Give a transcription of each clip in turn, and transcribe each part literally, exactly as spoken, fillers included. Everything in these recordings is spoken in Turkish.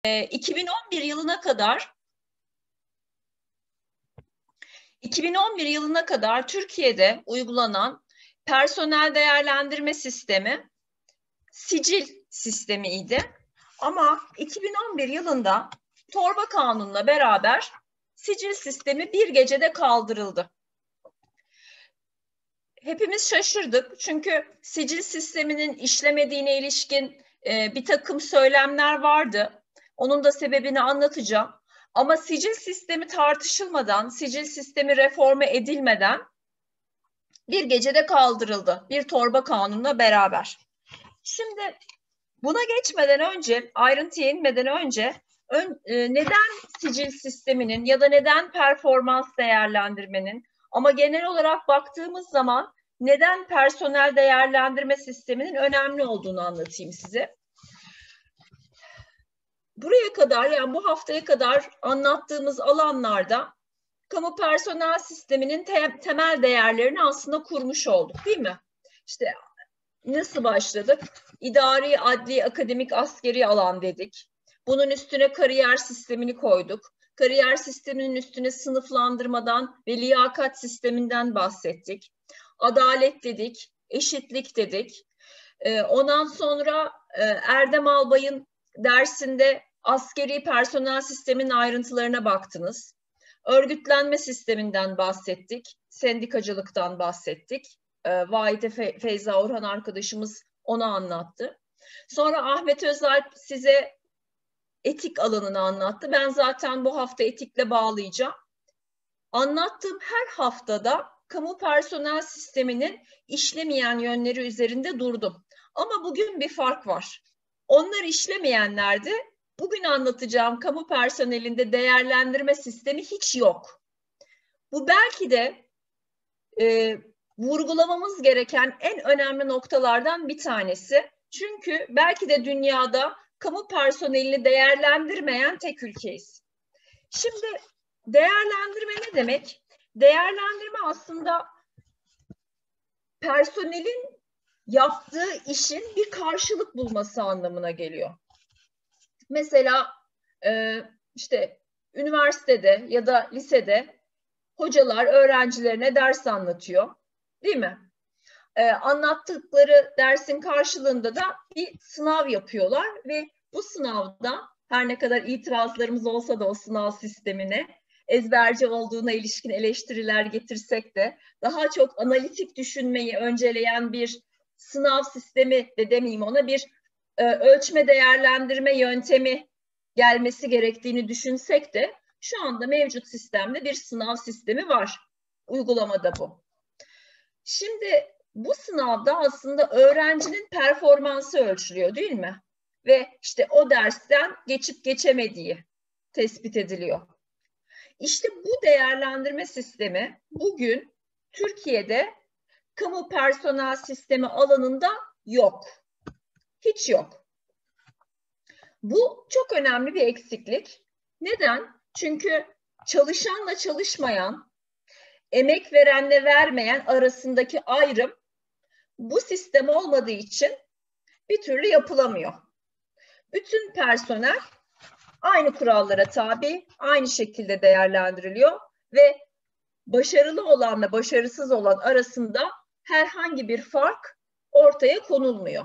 iki bin on bir yılına kadar iki bin on bir yılına kadar Türkiye'de uygulanan personel değerlendirme sistemi sicil sistemiydi. Ama iki bin on bir yılında Torba Kanunu'na beraber sicil sistemi bir gecede kaldırıldı. Hepimiz şaşırdık çünkü sicil sisteminin işlemediğine ilişkin e, bir takım söylemler vardı. Onun da sebebini anlatacağım. Ama sicil sistemi tartışılmadan, sicil sistemi reforme edilmeden bir gecede kaldırıldı. Bir torba kanunla beraber. Şimdi buna geçmeden önce, ayrıntıya inmeden önce ön, e, neden sicil sisteminin ya da neden performans değerlendirmenin ama genel olarak baktığımız zaman neden personel değerlendirme sisteminin önemli olduğunu anlatayım size. Buraya kadar, yani bu haftaya kadar anlattığımız alanlarda kamu personel sisteminin te temel değerlerini aslında kurmuş olduk, değil mi? İşte nasıl başladık? İdari, adli, akademik, askeri alan dedik. Bunun üstüne kariyer sistemini koyduk. Kariyer sisteminin üstüne sınıflandırmadan ve liyakat sisteminden bahsettik. Adalet dedik, eşitlik dedik. Ee, ondan sonra e, Erdem Albay'ın dersinde askeri personel sisteminin ayrıntılarına baktınız. Örgütlenme sisteminden bahsettik, sendikacılıktan bahsettik. E, Vahide Fe Feyza Orhan arkadaşımız onu anlattı. Sonra Ahmet Özalp size etik alanını anlattı. Ben zaten bu hafta etikle bağlayacağım. Anlattığım her haftada kamu personel sisteminin işlemeyen yönleri üzerinde durdum. Ama bugün bir fark var. Onlar işlemeyenlerde bugün anlatacağım kamu personelinde değerlendirme sistemi hiç yok. Bu belki de e, vurgulamamız gereken en önemli noktalardan bir tanesi. Çünkü belki de dünyada kamu personelini değerlendirmeyen tek ülkeyiz. Şimdi değerlendirme ne demek? Değerlendirme aslında personelin yaptığı işin bir karşılık bulması anlamına geliyor. Mesela e, işte üniversitede ya da lisede hocalar öğrencilerine ders anlatıyor, değil mi? Ee, anlattıkları dersin karşılığında da bir sınav yapıyorlar ve bu sınavda her ne kadar itirazlarımız olsa da o sınav sistemine, ezberci olduğuna ilişkin eleştiriler getirsek de daha çok analitik düşünmeyi önceleyen bir sınav sistemi de demeyeyim ona, bir e, ölçme değerlendirme yöntemi gelmesi gerektiğini düşünsek de şu anda mevcut sistemde bir sınav sistemi var. Uygulamada bu. Şimdi bu sınavda aslında öğrencinin performansı ölçülüyor, değil mi? Ve işte o dersten geçip geçemediği tespit ediliyor. İşte bu değerlendirme sistemi bugün Türkiye'de kamu personel sistemi alanında yok. Hiç yok. Bu çok önemli bir eksiklik. Neden? Çünkü çalışanla çalışmayan, emek verenle vermeyen arasındaki ayrım bu sistem olmadığı için bir türlü yapılamıyor. Bütün personel aynı kurallara tabi, aynı şekilde değerlendiriliyor ve başarılı olanla başarısız olan arasında herhangi bir fark ortaya konulmuyor.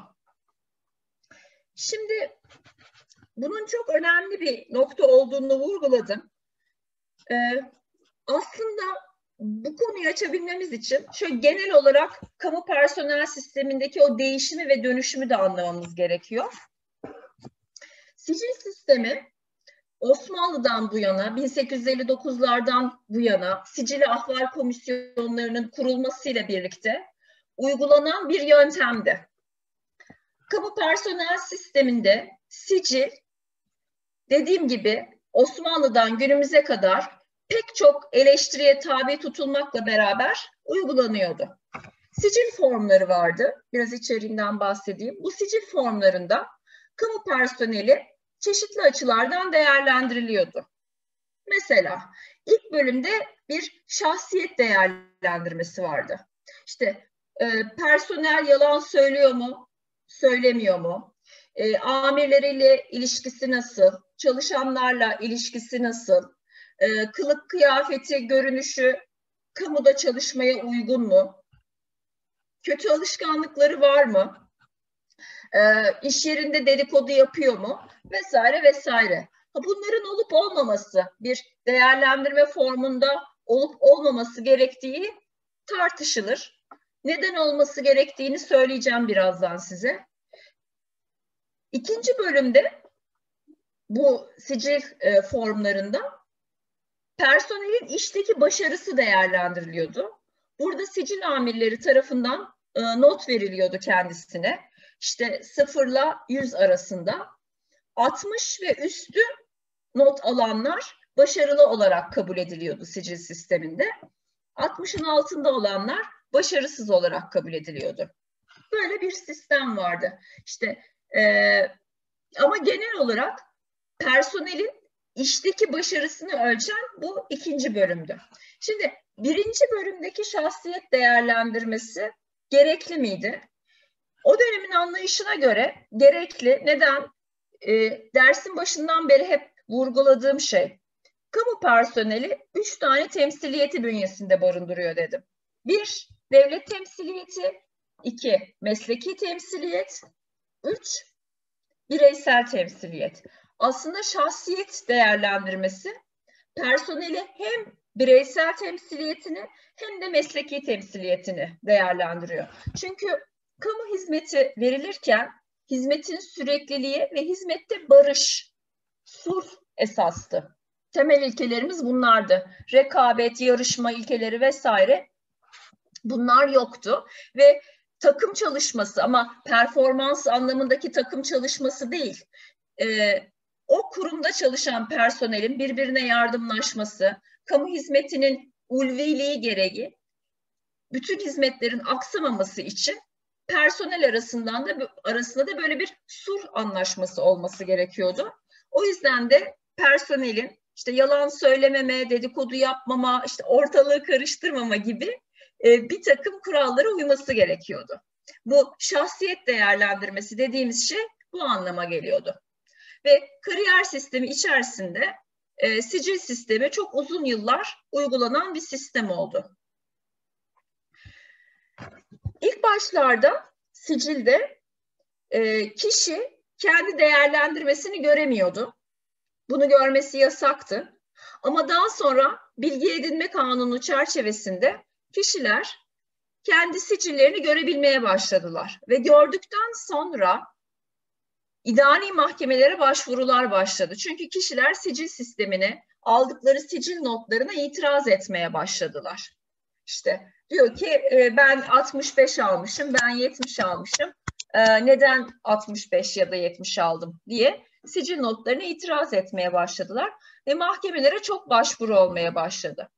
Şimdi bunun çok önemli bir nokta olduğunu vurguladım. Ee, aslında bu konuyu açabilmemiz için şöyle genel olarak kamu personel sistemindeki o değişimi ve dönüşümü de anlamamız gerekiyor. Sicil sistemi Osmanlı'dan bu yana, bin sekiz yüz elli dokuzlardan bu yana sicil ahval komisyonlarının kurulmasıyla birlikte uygulanan bir yöntemdi. Kamu personel sisteminde sicil, dediğim gibi Osmanlı'dan günümüze kadar pek çok eleştiriye tabi tutulmakla beraber uygulanıyordu. Sicil formları vardı. Biraz içeriğinden bahsedeyim. Bu sicil formlarında kamu personeli çeşitli açılardan değerlendiriliyordu. Mesela ilk bölümde bir şahsiyet değerlendirmesi vardı. İşte e, personel yalan söylüyor mu, söylemiyor mu? E, amirleriyle ilişkisi nasıl? Çalışanlarla ilişkisi nasıl? E, kılık kıyafeti, görünüşü kamuda çalışmaya uygun mu? Kötü alışkanlıkları var mı? E, iş yerinde dedikodu yapıyor mu? Vesaire vesaire. Bunların olup olmaması, bir değerlendirme formunda olup olmaması gerektiği tartışılır. Neden olması gerektiğini söyleyeceğim birazdan size. İkinci bölümde bu sicil e, formlarında personelin işteki başarısı değerlendiriliyordu. Burada sicil amirleri tarafından e, not veriliyordu kendisine. İşte sıfırla yüz arasında altmış ve üstü not alanlar başarılı olarak kabul ediliyordu sicil sisteminde. altmışın altında olanlar başarısız olarak kabul ediliyordu. Böyle bir sistem vardı. İşte e, ama genel olarak personelin işteki başarısını ölçen bu ikinci bölümdü. Şimdi birinci bölümdeki şahsiyet değerlendirmesi gerekli miydi? O dönemin anlayışına göre gerekli. Neden? E, dersin başından beri hep vurguladığım şey. Kamu personeli üç tane temsiliyeti bünyesinde barındırıyor dedim. Bir, devlet temsiliyeti. İki, mesleki temsiliyet. Üç, bireysel temsiliyet. Aslında şahsiyet değerlendirmesi personeli hem bireysel temsiliyetini hem de mesleki temsiliyetini değerlendiriyor. Çünkü kamu hizmeti verilirken hizmetin sürekliliği ve hizmette barış, sulh esastı. Temel ilkelerimiz bunlardı. Rekabet, yarışma ilkeleri vesaire bunlar yoktu ve takım çalışması, ama performans anlamındaki takım çalışması değil, Ee, o kurumda çalışan personelin birbirine yardımlaşması, kamu hizmetinin ulviliği gereği bütün hizmetlerin aksamaması için personel arasından da arasında da böyle bir sulh anlaşması olması gerekiyordu. O yüzden de personelin işte yalan söylememe, dedikodu yapmama, işte ortalığı karıştırmama gibi e, bir takım kurallara uyması gerekiyordu. Bu şahsiyet değerlendirmesi dediğimiz şey bu anlama geliyordu. Ve kariyer sistemi içerisinde e, sicil sistemi çok uzun yıllar uygulanan bir sistem oldu. İlk başlarda sicilde e, kişi kendi değerlendirmesini göremiyordu. Bunu görmesi yasaktı. Ama daha sonra bilgi edinme kanunu çerçevesinde kişiler kendi sicillerini görebilmeye başladılar. Ve gördükten sonra İdari mahkemelere başvurular başladı. Çünkü kişiler sicil sistemine, aldıkları sicil notlarına itiraz etmeye başladılar. İşte diyor ki ben altmış beş almışım, ben yetmiş almışım. Neden altmış beş ya da yetmiş aldım diye sicil notlarına itiraz etmeye başladılar. Ve mahkemelere çok başvuru olmaya başladı.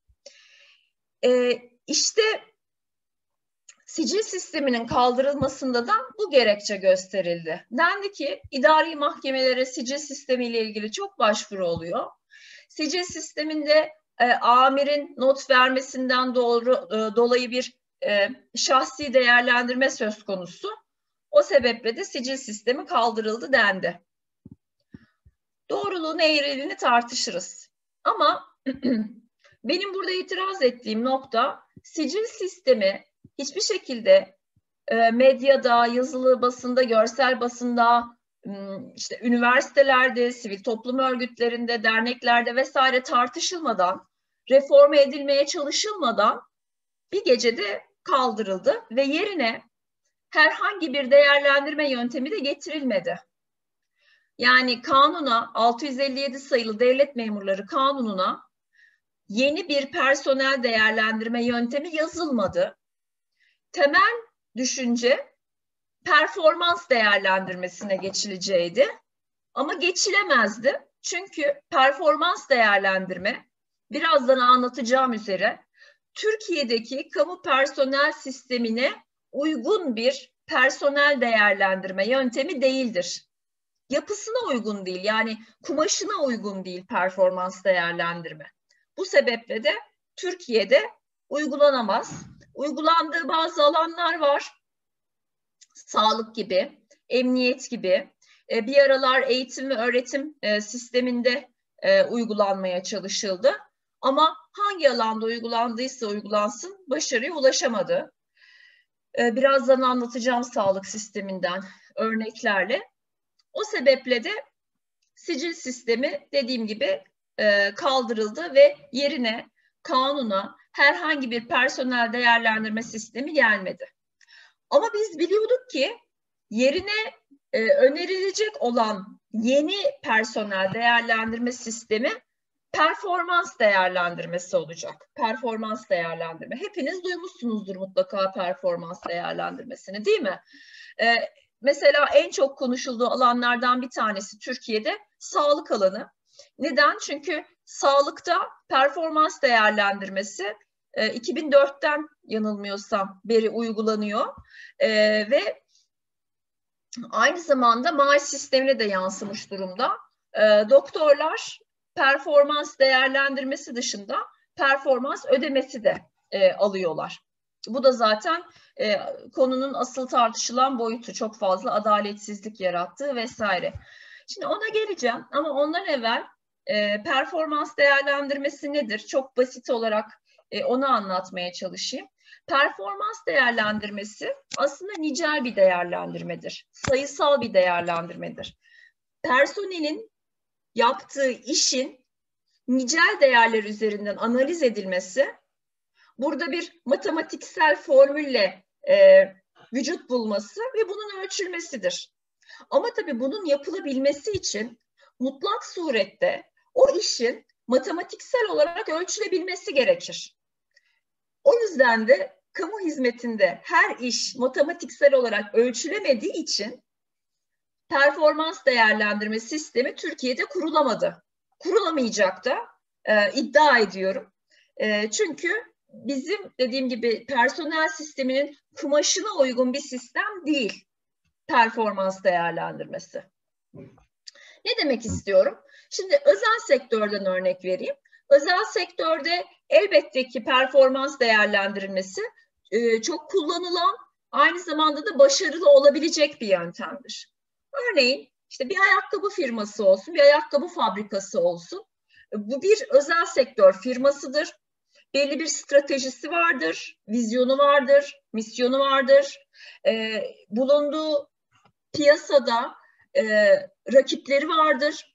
İşte sicil sisteminin kaldırılmasında da bu gerekçe gösterildi. Dendi ki idari mahkemelere sicil sistemiyle ilgili çok başvuru oluyor. Sicil sisteminde e, amirin not vermesinden doğru, e, dolayı bir e, şahsi değerlendirme söz konusu. O sebeple de sicil sistemi kaldırıldı dendi. Doğruluğunu, eğriliğini tartışırız. Ama benim burada itiraz ettiğim nokta, sicil sistemi hiçbir şekilde e, medyada, yazılı basında, görsel basında, işte üniversitelerde, sivil toplum örgütlerinde, derneklerde vesaire tartışılmadan, reforme edilmeye çalışılmadan bir gecede kaldırıldı ve yerine herhangi bir değerlendirme yöntemi de getirilmedi. Yani kanuna, altı yüz elli yedi sayılı Devlet Memurları Kanunu'na yeni bir personel değerlendirme yöntemi yazılmadı. Temel düşünce performans değerlendirmesine geçileceğiydi. Ama geçilemezdi. Çünkü performans değerlendirme, birazdan anlatacağım üzere, Türkiye'deki kamu personel sistemine uygun bir personel değerlendirme yöntemi değildir. Yapısına uygun değil, yani kumaşına uygun değil performans değerlendirme. Bu sebeple de Türkiye'de uygulanamaz. Uygulandığı bazı alanlar var. Sağlık gibi, emniyet gibi, E, bir aralar eğitim ve öğretim e, sisteminde e, uygulanmaya çalışıldı. Ama hangi alanda uygulandıysa uygulansın başarıya ulaşamadı. E, birazdan anlatacağım sağlık sisteminden örneklerle. O sebeple de sicil sistemi dediğim gibi e, kaldırıldı ve yerine kanuna herhangi bir personel değerlendirme sistemi gelmedi. Ama biz biliyorduk ki yerine e, önerilecek olan yeni personel değerlendirme sistemi performans değerlendirmesi olacak. Performans değerlendirme. Hepiniz duymuşsunuzdur mutlaka performans değerlendirmesini, değil mi? Ee, mesela en çok konuşulduğu alanlardan bir tanesi Türkiye'de sağlık alanı. Neden? Çünkü sağlıkta performans değerlendirmesi e, iki bin dörtten yanılmıyorsam beri uygulanıyor e, ve aynı zamanda maaş sistemine de yansımış durumda. E, doktorlar performans değerlendirmesi dışında performans ödemesi de e, alıyorlar. Bu da zaten e, konunun asıl tartışılan boyutu, çok fazla adaletsizlik yarattığı vesaire. Şimdi ona geleceğim ama ondan evvel e, performans değerlendirmesi nedir? Çok basit olarak e, onu anlatmaya çalışayım. Performans değerlendirmesi aslında nicel bir değerlendirmedir. Sayısal bir değerlendirmedir. Personelin yaptığı işin nicel değerler üzerinden analiz edilmesi, burada bir matematiksel formülle e, vücut bulması ve bunun ölçülmesidir. Ama tabii bunun yapılabilmesi için mutlak surette o işin matematiksel olarak ölçülebilmesi gerekir. O yüzden de kamu hizmetinde her iş matematiksel olarak ölçülemediği için performans değerlendirme sistemi Türkiye'de kurulamadı. Kurulamayacak da e, iddia ediyorum. E, çünkü bizim dediğim gibi personel sisteminin kumaşına uygun bir sistem değil performans değerlendirmesi. Ne demek istiyorum? Şimdi özel sektörden örnek vereyim. Özel sektörde elbette ki performans değerlendirilmesi e, çok kullanılan, aynı zamanda da başarılı olabilecek bir yöntemdir. Örneğin işte bir ayakkabı firması olsun, bir ayakkabı fabrikası olsun. Bu bir özel sektör firmasıdır. Belli bir stratejisi vardır, vizyonu vardır, misyonu vardır. E, bulunduğu piyasada e, rakipleri vardır.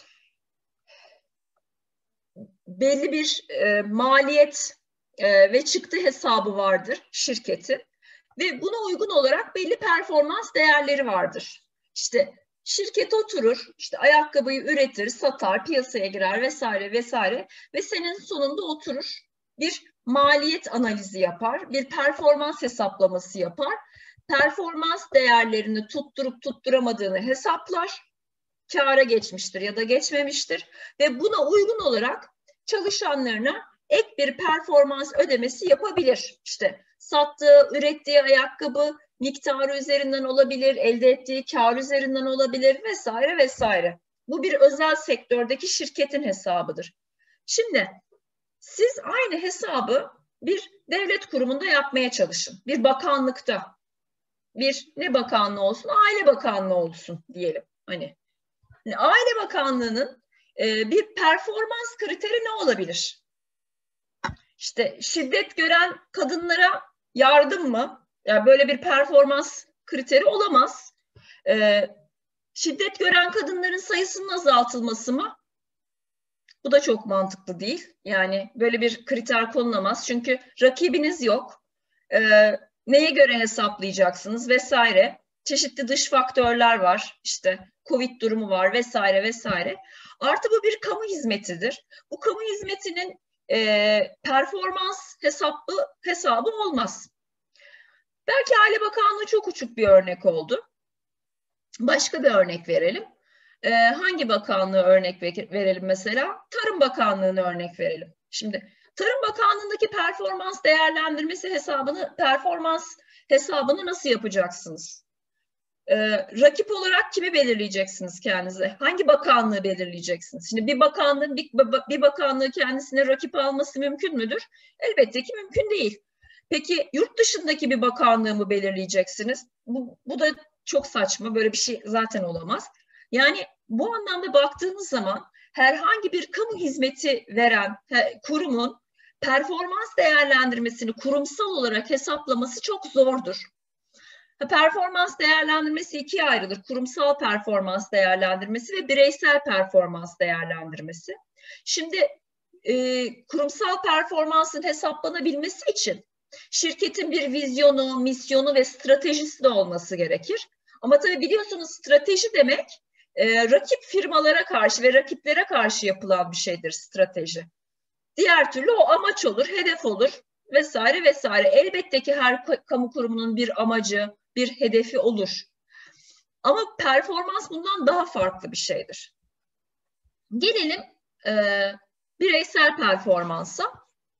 Belli bir e, maliyet e, ve çıktı hesabı vardır şirketin. Ve buna uygun olarak belli performans değerleri vardır. İşte şirket oturur, işte ayakkabıyı üretir, satar, piyasaya girer vesaire vesaire ve senin sonunda oturur, bir maliyet analizi yapar, bir performans hesaplaması yapar, performans değerlerini tutturup tutturamadığını hesaplar, kâra geçmiştir ya da geçmemiştir ve buna uygun olarak çalışanlarına ek bir performans ödemesi yapabilir. İşte sattığı, ürettiği ayakkabı miktarı üzerinden olabilir, elde ettiği kar üzerinden olabilir vesaire vesaire. Bu bir özel sektördeki şirketin hesabıdır. Şimdi siz aynı hesabı bir devlet kurumunda yapmaya çalışın. Bir bakanlıkta. Bir ne bakanlığı olsun? Aile Bakanlığı olsun diyelim. Hani Aile Bakanlığı'nın e, bir performans kriteri ne olabilir? İşte şiddet gören kadınlara yardım mı? Yani böyle bir performans kriteri olamaz. E, şiddet gören kadınların sayısının azaltılması mı? Bu da çok mantıklı değil. Yani böyle bir kriter konulamaz. Çünkü rakibiniz yok. E, neye göre hesaplayacaksınız vesaire. Çeşitli dış faktörler var. İşte Covid durumu var vesaire vesaire. Artı bu bir kamu hizmetidir. Bu kamu hizmetinin e, performans hesabı, hesabı olmaz. Belki Aile Bakanlığı çok uçuk bir örnek oldu. Başka bir örnek verelim. E, hangi bakanlığı örnek verelim mesela? Tarım Bakanlığı'nı örnek verelim. Şimdi Tarım Bakanlığı'ndaki performans değerlendirmesi hesabını, performans hesabını nasıl yapacaksınız? Ee, rakip olarak kimi belirleyeceksiniz kendinize? Hangi bakanlığı belirleyeceksiniz? Şimdi bir bakanlığın bir, bir bakanlığı kendisine rakip alması mümkün müdür? Elbette ki mümkün değil. Peki yurt dışındaki bir bakanlığı mı belirleyeceksiniz? Bu, bu da çok saçma. Böyle bir şey zaten olamaz. Yani bu anlamda baktığımız zaman herhangi bir kamu hizmeti veren kurumun performans değerlendirmesini kurumsal olarak hesaplaması çok zordur. Performans değerlendirmesi ikiye ayrılır. Kurumsal performans değerlendirmesi ve bireysel performans değerlendirmesi. Şimdi e, kurumsal performansın hesaplanabilmesi için şirketin bir vizyonu, misyonu ve stratejisi de olması gerekir. Ama tabii biliyorsunuz strateji demek e, rakip firmalara karşı ve rakiplere karşı yapılan bir şeydir strateji. Diğer türlü o amaç olur, hedef olur vesaire vesaire. Elbette ki her kamu kurumunun bir amacı, bir hedefi olur. Ama performans bundan daha farklı bir şeydir. Gelelim e, bireysel performansa.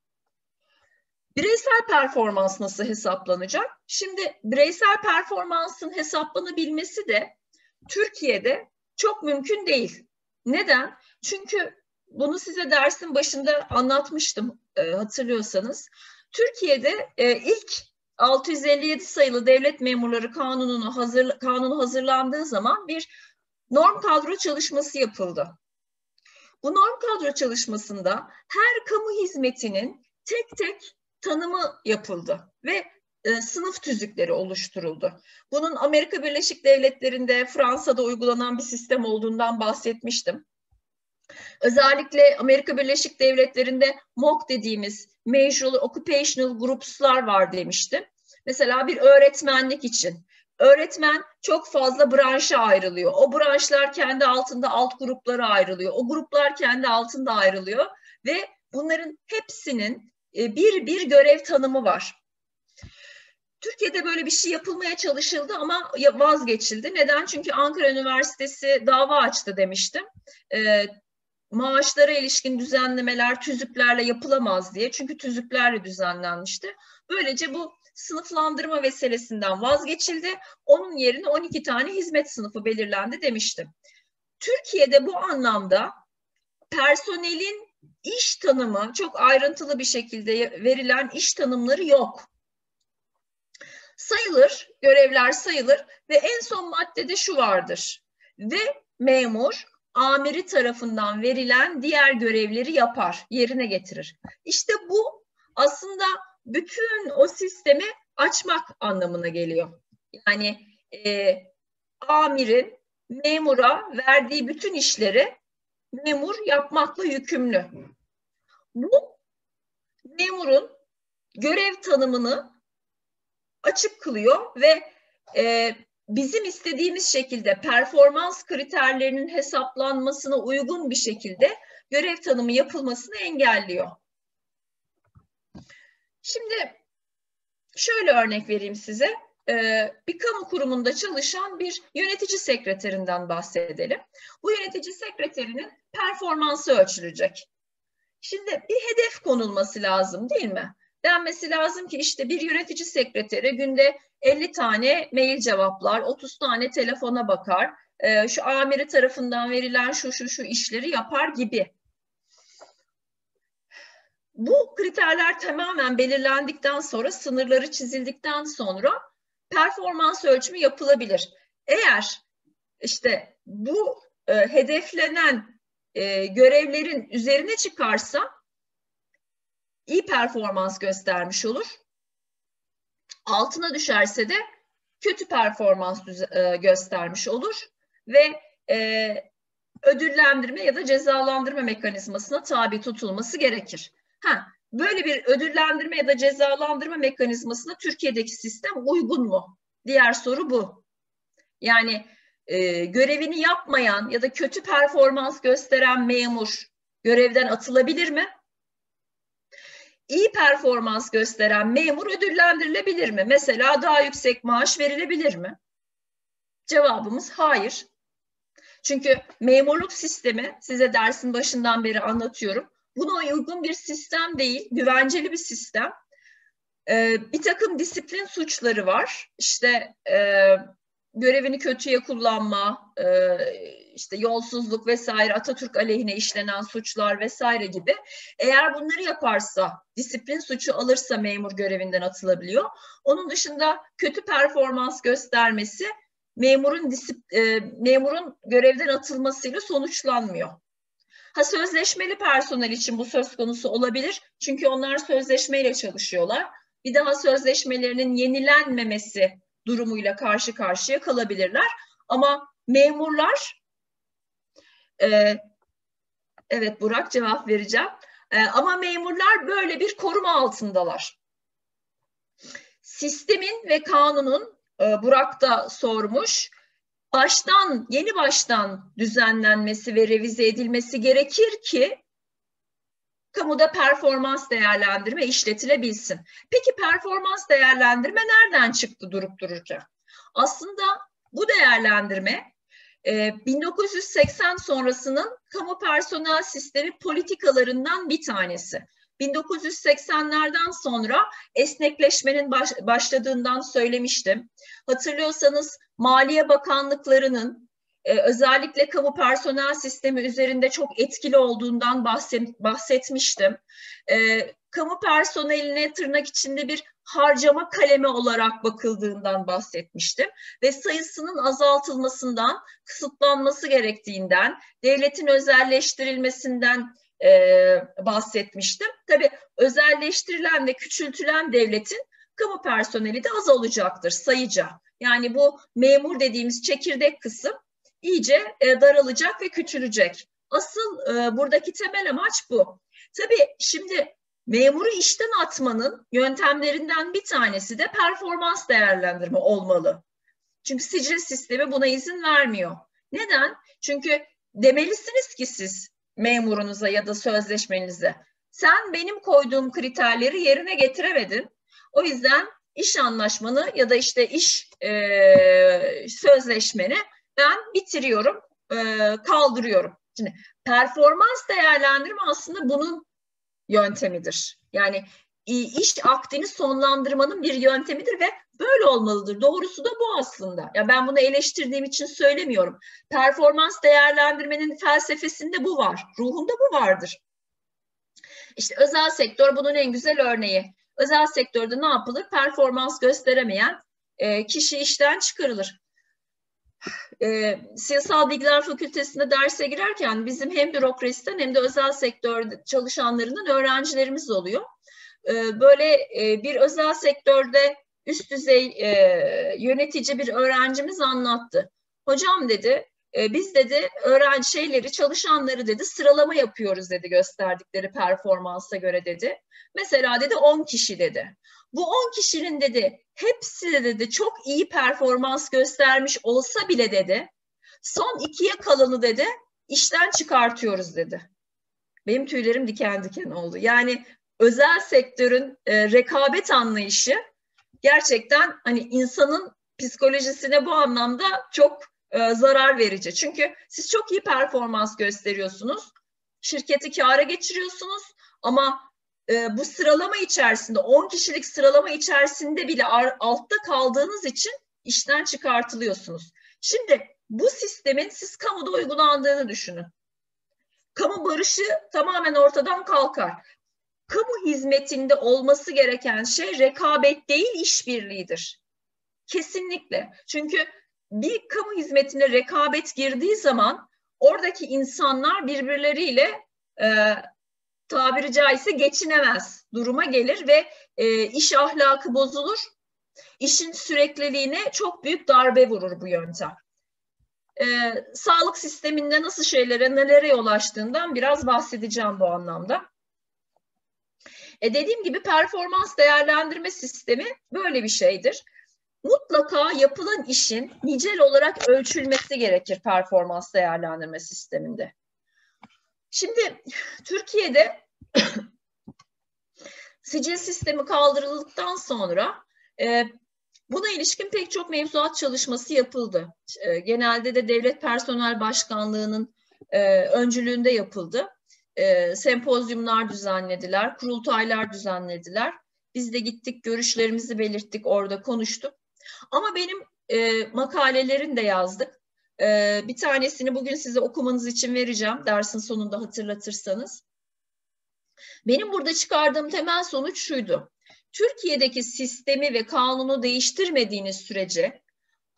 Bireysel performans nasıl hesaplanacak? Şimdi bireysel performansın hesaplanabilmesi de Türkiye'de çok mümkün değil. Neden? Çünkü bunu size dersin başında anlatmıştım e, hatırlıyorsanız. Türkiye'de e, ilk altı yüz elli yedi sayılı Devlet Memurları Kanunu'nu hazır, kanunu hazırlandığı zaman bir norm kadro çalışması yapıldı. Bu norm kadro çalışmasında her kamu hizmetinin tek tek tanımı yapıldı ve e, sınıf tüzükleri oluşturuldu. Bunun Amerika Birleşik Devletleri'nde, Fransa'da uygulanan bir sistem olduğundan bahsetmiştim. Özellikle Amerika Birleşik Devletleri'nde M O G dediğimiz Major Occupational Groups'lar var demiştim. Mesela bir öğretmenlik için. Öğretmen çok fazla branşa ayrılıyor. O branşlar kendi altında alt gruplara ayrılıyor. O gruplar kendi altında ayrılıyor ve bunların hepsinin bir bir görev tanımı var. Türkiye'de böyle bir şey yapılmaya çalışıldı ama vazgeçildi. Neden? Çünkü Ankara Üniversitesi dava açtı demiştim. Ee, maaşlara ilişkin düzenlemeler tüzüklerle yapılamaz diye. Çünkü tüzüklerle düzenlenmişti. Böylece bu sınıflandırma meselesinden vazgeçildi. Onun yerine on iki tane hizmet sınıfı belirlendi demiştim. Türkiye'de bu anlamda personelin iş tanımı çok ayrıntılı bir şekilde verilen iş tanımları yok. Sayılır, görevler sayılır ve en son maddede şu vardır. Ve memur amiri tarafından verilen diğer görevleri yapar, yerine getirir. İşte bu aslında bütün o sistemi açmak anlamına geliyor. Yani e, amirin memura verdiği bütün işleri memur yapmakla yükümlü. Bu memurun görev tanımını açık kılıyor ve e, bizim istediğimiz şekilde performans kriterlerinin hesaplanmasına uygun bir şekilde görev tanımı yapılmasını engelliyor. Şimdi şöyle örnek vereyim size. Ee, bir kamu kurumunda çalışan bir yönetici sekreterinden bahsedelim. Bu yönetici sekreterinin performansı ölçülecek. Şimdi bir hedef konulması lazım değil mi? Denmesi lazım ki işte bir yönetici sekreteri günde elli tane mail cevaplar, otuz tane telefona bakar, e, şu amiri tarafından verilen şu şu şu işleri yapar gibi. Bu kriterler tamamen belirlendikten sonra, sınırları çizildikten sonra performans ölçümü yapılabilir. Eğer işte bu e, hedeflenen e, görevlerin üzerine çıkarsa iyi performans göstermiş olur. Altına düşerse de kötü performans e, göstermiş olur ve e, ödüllendirme ya da cezalandırma mekanizmasına tabi tutulması gerekir. Ha, böyle bir ödüllendirme ya da cezalandırma mekanizmasına Türkiye'deki sistem uygun mu? Diğer soru bu. Yani e, görevini yapmayan ya da kötü performans gösteren memur görevden atılabilir mi? İyi performans gösteren memur ödüllendirilebilir mi? Mesela daha yüksek maaş verilebilir mi? Cevabımız hayır. Çünkü memurluk sistemi, size dersin başından beri anlatıyorum, buna uygun bir sistem değil, güvenceli bir sistem. Ee, bir takım disiplin suçları var. İşte e, görevini kötüye kullanma, e, işte yolsuzluk vesaire, Atatürk aleyhine işlenen suçlar vesaire gibi. Eğer bunları yaparsa, disiplin suçu alırsa memur görevinden atılabiliyor. Onun dışında kötü performans göstermesi memurun disip, e, memurun görevden atılmasıyla sonuçlanmıyor. Ha, sözleşmeli personel için bu söz konusu olabilir. Çünkü onlar sözleşmeyle çalışıyorlar. Bir daha sözleşmelerinin yenilenmemesi durumuyla karşı karşıya kalabilirler. Ama memurlar, e, evet Burak cevap vereceğim. E, ama memurlar böyle bir koruma altındalar. Sistemin ve kanunun, e, Burak da sormuş, baştan, yeni baştan düzenlenmesi ve revize edilmesi gerekir ki kamuda performans değerlendirme işletilebilsin. Peki performans değerlendirme nereden çıktı durup dururken? Aslında bu değerlendirme bin dokuz yüz seksen sonrasının kamu personel sistemi politikalarından bir tanesi. bin dokuz yüz seksenlerden sonra esnekleşmenin baş, başladığından söylemiştim. Hatırlıyorsanız Maliye Bakanlıklarının e, özellikle kamu personel sistemi üzerinde çok etkili olduğundan bahset, bahsetmiştim. E, kamu personeline tırnak içinde bir harcama kalemi olarak bakıldığından bahsetmiştim ve sayısının azaltılmasından, kısıtlanması gerektiğinden, devletin özelleştirilmesinden e, bahsetmiştim. Tabii özelleştirilen ve küçültülen devletin kamu personeli de azalacaktır sayıca. Yani bu memur dediğimiz çekirdek kısım iyice e, daralacak ve küçülecek. Asıl e, buradaki temel amaç bu. Tabii şimdi memuru işten atmanın yöntemlerinden bir tanesi de performans değerlendirme olmalı. Çünkü sicil sistemi buna izin vermiyor. Neden? Çünkü demelisiniz ki siz memurunuza ya da sözleşmenize, sen benim koyduğum kriterleri yerine getiremedin. O yüzden iş anlaşmanı ya da işte iş e, sözleşmeni ben bitiriyorum, e, kaldırıyorum. Şimdi performans değerlendirme aslında bunun yöntemidir. Yani iş akdini sonlandırmanın bir yöntemidir ve böyle olmalıdır. Doğrusu da bu aslında. Ya ben bunu eleştirdiğim için söylemiyorum. Performans değerlendirmenin felsefesinde bu var. Ruhunda bu vardır. İşte özel sektör bunun en güzel örneği. Özel sektörde ne yapılır? Performans gösteremeyen e, kişi işten çıkarılır. E, Siyasal Bilgiler Fakültesi'nde derse girerken bizim hem bürokrasiden hem de özel sektör çalışanlarından öğrencilerimiz oluyor. E, böyle e, bir özel sektörde üst düzey e, yönetici bir öğrencimiz anlattı. Hocam dedi, e, biz dedi öğrenci şeyleri, çalışanları dedi sıralama yapıyoruz dedi gösterdikleri performansa göre dedi. Mesela dedi on kişi dedi. Bu on kişinin dedi hepsi de dedi çok iyi performans göstermiş olsa bile dedi son ikiye kalanı dedi işten çıkartıyoruz dedi. Benim tüylerim diken diken oldu. Yani özel sektörün e, rekabet anlayışı gerçekten hani insanın psikolojisine bu anlamda çok e, zarar verici. Çünkü siz çok iyi performans gösteriyorsunuz. Şirketi kâra geçiriyorsunuz ama e, bu sıralama içerisinde on kişilik sıralama içerisinde bile altta kaldığınız için işten çıkartılıyorsunuz. Şimdi bu sistemin siz kamuda uygulandığını düşünün. Kamu barışı tamamen ortadan kalkar. Kamu hizmetinde olması gereken şey rekabet değil, işbirliğidir. Kesinlikle. Çünkü bir kamu hizmetine rekabet girdiği zaman oradaki insanlar birbirleriyle e, tabiri caizse geçinemez duruma gelir ve e, iş ahlakı bozulur. İşin sürekliliğine çok büyük darbe vurur bu yöntem. E, sağlık sisteminde nasıl şeylere, nelere yol açtığından biraz bahsedeceğim bu anlamda. E dediğim gibi performans değerlendirme sistemi böyle bir şeydir. Mutlaka yapılan işin nicel olarak ölçülmesi gerekir performans değerlendirme sisteminde. Şimdi Türkiye'de sicil sistemi kaldırıldıktan sonra e, buna ilişkin pek çok mevzuat çalışması yapıldı. E, genelde de Devlet Personel Başkanlığı'nın e, öncülüğünde yapıldı. E, sempozyumlar düzenlediler, kurultaylar düzenlediler. Biz de gittik, görüşlerimizi belirttik, orada konuştuk. Ama benim e, makalelerini de yazdık. E, bir tanesini bugün size okumanız için vereceğim, dersin sonunda hatırlatırsanız. Benim burada çıkardığım temel sonuç şuydu. Türkiye'deki sistemi ve kanunu değiştirmediğiniz sürece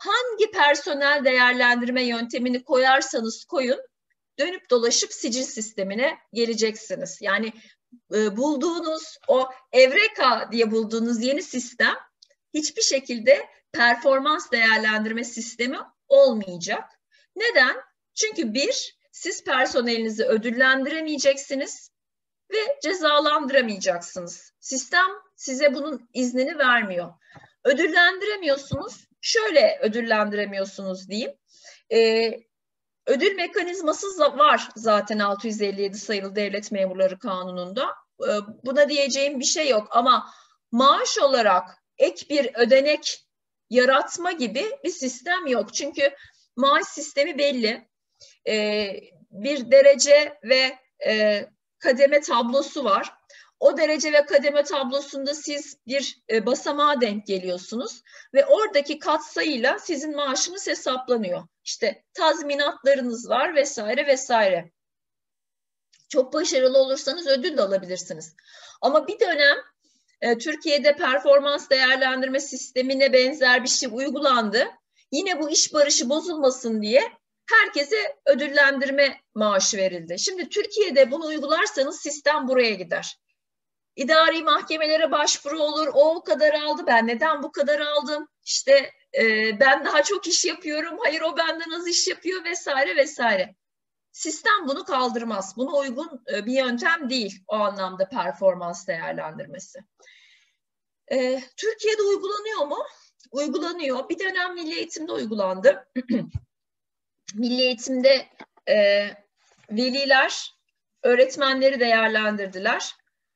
hangi personel değerlendirme yöntemini koyarsanız koyun, dönüp dolaşıp sicil sistemine geleceksiniz. Yani e, bulduğunuz o Evreka diye bulduğunuz yeni sistem hiçbir şekilde performans değerlendirme sistemi olmayacak. Neden? Çünkü bir, siz personelinizi ödüllendiremeyeceksiniz ve cezalandıramayacaksınız. Sistem size bunun iznini vermiyor. Ödüllendiremiyorsunuz, şöyle ödüllendiremiyorsunuz diyeyim. Ee, ödül mekanizması var zaten altı yüz elli yedi sayılı Devlet Memurları Kanunu'nda. Ee, buna diyeceğim bir şey yok ama maaş olarak ek bir ödenek yaratma gibi bir sistem yok. Çünkü maaş sistemi belli. Ee, bir derece ve e, kademe tablosu var. O derece ve kademe tablosunda siz bir e, basamağa denk geliyorsunuz ve oradaki katsayıyla sizin maaşınız hesaplanıyor. İşte tazminatlarınız var vesaire vesaire. Çok başarılı olursanız ödül de alabilirsiniz. Ama bir dönem e, Türkiye'de performans değerlendirme sistemine benzer bir şey uygulandı. Yine bu iş barışı bozulmasın diye herkese ödüllendirme maaşı verildi. Şimdi Türkiye'de bunu uygularsanız sistem buraya gider. İdari mahkemelere başvuru olur, o o kadar aldı, ben neden bu kadar aldım, işte e, ben daha çok iş yapıyorum, hayır o benden az iş yapıyor vesaire vesaire. Sistem bunu kaldırmaz, buna uygun e, bir yöntem değil o anlamda performans değerlendirmesi. E, Türkiye'de uygulanıyor mu? Uygulanıyor, bir dönem milli eğitimde uygulandı. Milli eğitimde e, veliler öğretmenleri değerlendirdiler.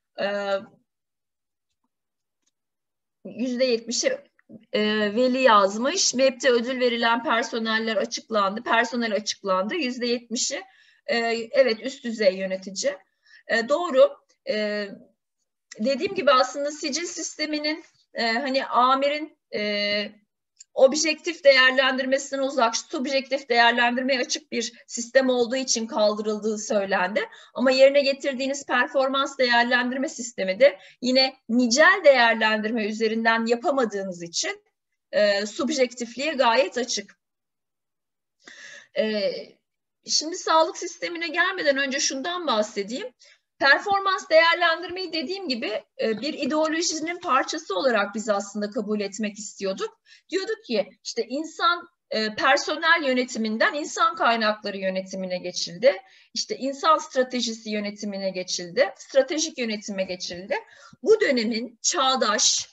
yüzde yetmişi e, veli yazmış. M E B'de ödül verilen personeller açıklandı. Personel açıklandı. yüzde yetmişi e, evet üst düzey yönetici. E, doğru. E, dediğim gibi aslında sicil sisteminin e, hani amirin e, objektif değerlendirmesinden uzak, subjektif değerlendirmeye açık bir sistem olduğu için kaldırıldığı söylendi. Ama yerine getirdiğiniz performans değerlendirme sistemi de yine nicel değerlendirme üzerinden yapamadığınız için e, subjektifliğe gayet açık. E, şimdi sağlık sistemine gelmeden önce şundan bahsedeyim. Performans değerlendirmeyi dediğim gibi bir ideolojinin parçası olarak biz aslında kabul etmek istiyorduk. Diyorduk ki işte insan personel yönetiminden insan kaynakları yönetimine geçildi. İşte insan stratejisi yönetimine geçildi. Stratejik yönetime geçildi. Bu dönemin çağdaş,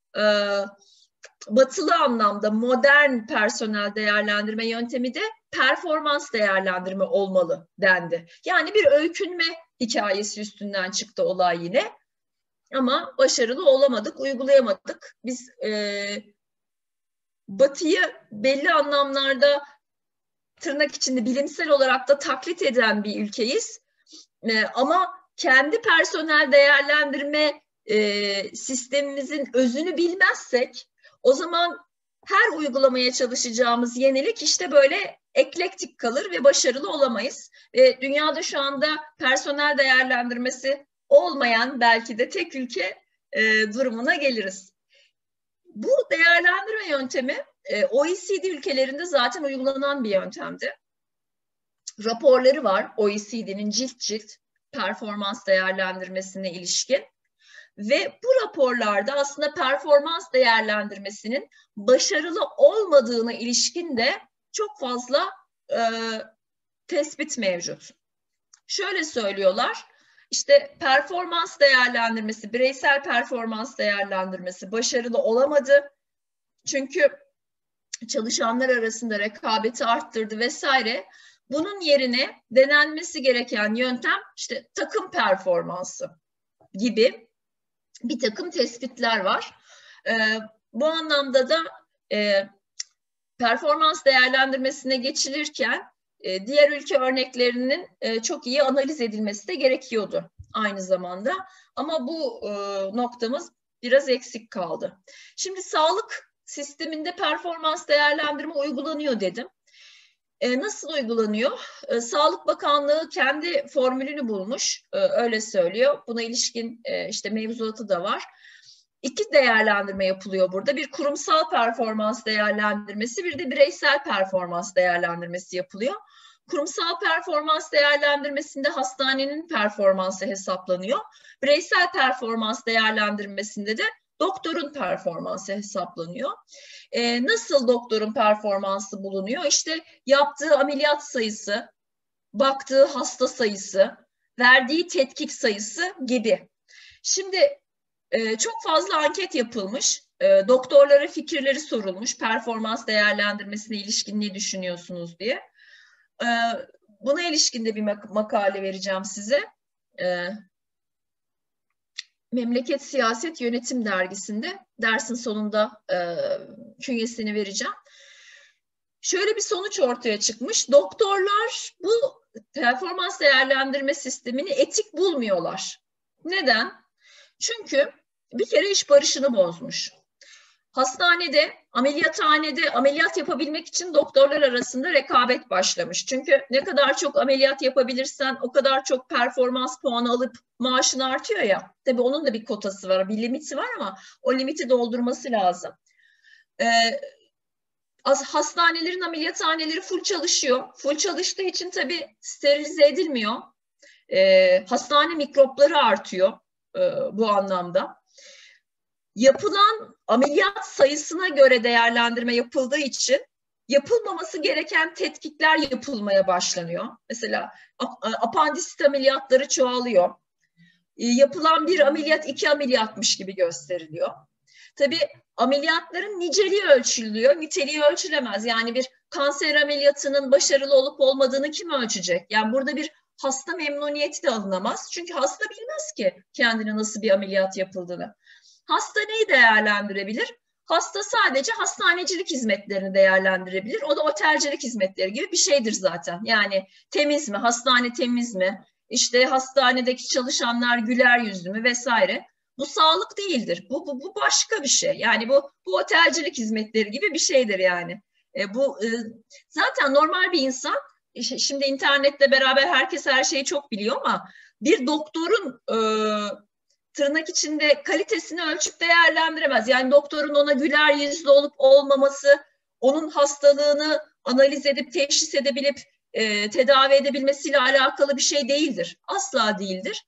batılı anlamda modern personel değerlendirme yöntemi de performans değerlendirme olmalı dendi. Yani bir öykünme hikayesi üstünden çıktı olay yine. Ama başarılı olamadık, uygulayamadık. Biz e, Batı'yı belli anlamlarda tırnak içinde bilimsel olarak da taklit eden bir ülkeyiz. E, ama kendi personel değerlendirme e, sistemimizin özünü bilmezsek o zaman her uygulamaya çalışacağımız yenilik işte böyle eklektik kalır ve başarılı olamayız. Ve dünyada şu anda personel değerlendirmesi olmayan belki de tek ülke e, durumuna geliriz. Bu değerlendirme yöntemi e, O E C D ülkelerinde zaten uygulanan bir yöntemdi. Raporları var O E C D'nin cilt cilt performans değerlendirmesine ilişkin. Ve bu raporlarda aslında performans değerlendirmesinin başarılı olmadığına ilişkin de çok fazla e, tespit mevcut. Şöyle söylüyorlar, işte performans değerlendirmesi, bireysel performans değerlendirmesi başarılı olamadı. Çünkü çalışanlar arasında rekabeti arttırdı vesaire. Bunun yerine denenmesi gereken yöntem işte takım performansı gibi bir takım tespitler var. E, bu anlamda da e, performans değerlendirmesine geçilirken e, diğer ülke örneklerinin e, çok iyi analiz edilmesi de gerekiyordu aynı zamanda. Ama bu e, noktamız biraz eksik kaldı. Şimdi sağlık sisteminde performans değerlendirme uygulanıyor dedim. E, nasıl uygulanıyor? E, Sağlık Bakanlığı kendi formülünü bulmuş, e, öyle söylüyor. Buna ilişkin e, işte mevzuatı da var. İki değerlendirme yapılıyor burada. Bir kurumsal performans değerlendirmesi, bir de bireysel performans değerlendirmesi yapılıyor. Kurumsal performans değerlendirmesinde hastanenin performansı hesaplanıyor. Bireysel performans değerlendirmesinde de doktorun performansı hesaplanıyor. Ee, nasıl doktorun performansı bulunuyor? İşte yaptığı ameliyat sayısı, baktığı hasta sayısı, verdiği tetkik sayısı gibi. Şimdi e, çok fazla anket yapılmış. E, doktorlara fikirleri sorulmuş. Performans değerlendirmesine ilişkin ne düşünüyorsunuz diye. E, buna ilişkin de bir mak makale vereceğim size. E, Memleket Siyaset Yönetim dergisinde dersin sonunda e, künyesini vereceğim. Şöyle bir sonuç ortaya çıkmış. Doktorlar bu performans değerlendirme sistemini etik bulmuyorlar. Neden? Çünkü bir kere iş barışını bozmuş. Hastanede, ameliyathanede ameliyat yapabilmek için doktorlar arasında rekabet başlamış. Çünkü ne kadar çok ameliyat yapabilirsen o kadar çok performans puanı alıp maaşın artıyor ya. Tabii onun da bir kotası var, bir limiti var ama o limiti doldurması lazım. Ee, hastanelerin ameliyathaneleri full çalışıyor. Full çalıştığı için tabii sterilize edilmiyor. Ee, hastane mikropları artıyor e, bu anlamda. Yapılan ameliyat sayısına göre değerlendirme yapıldığı için yapılmaması gereken tetkikler yapılmaya başlanıyor. Mesela apandisit ameliyatları çoğalıyor. E, yapılan bir ameliyat iki ameliyatmış gibi gösteriliyor. Tabii ameliyatların niceliği ölçülüyor, niteliği ölçülemez. Yani bir kanser ameliyatının başarılı olup olmadığını kim ölçecek? Yani burada bir hasta memnuniyeti de alınamaz. Çünkü hasta bilmez ki kendine nasıl bir ameliyat yapıldığını. Hasta neyi değerlendirebilir? Hasta sadece hastanecilik hizmetlerini değerlendirebilir. O da otelcilik hizmetleri gibi bir şeydir zaten. Yani temiz mi, hastane temiz mi, işte hastanedeki çalışanlar güler yüzlü mü vesaire. Bu sağlık değildir. Bu, bu, bu başka bir şey. Yani bu, bu otelcilik hizmetleri gibi bir şeydir yani. E, bu e, zaten normal bir insan, şimdi internetle beraber herkes her şeyi çok biliyor ama bir doktorun e, tırnak içinde kalitesini ölçüp değerlendiremez. Yani doktorun ona güler yüzlü olup olmaması, onun hastalığını analiz edip teşhis edebilip e, tedavi edebilmesiyle alakalı bir şey değildir. Asla değildir.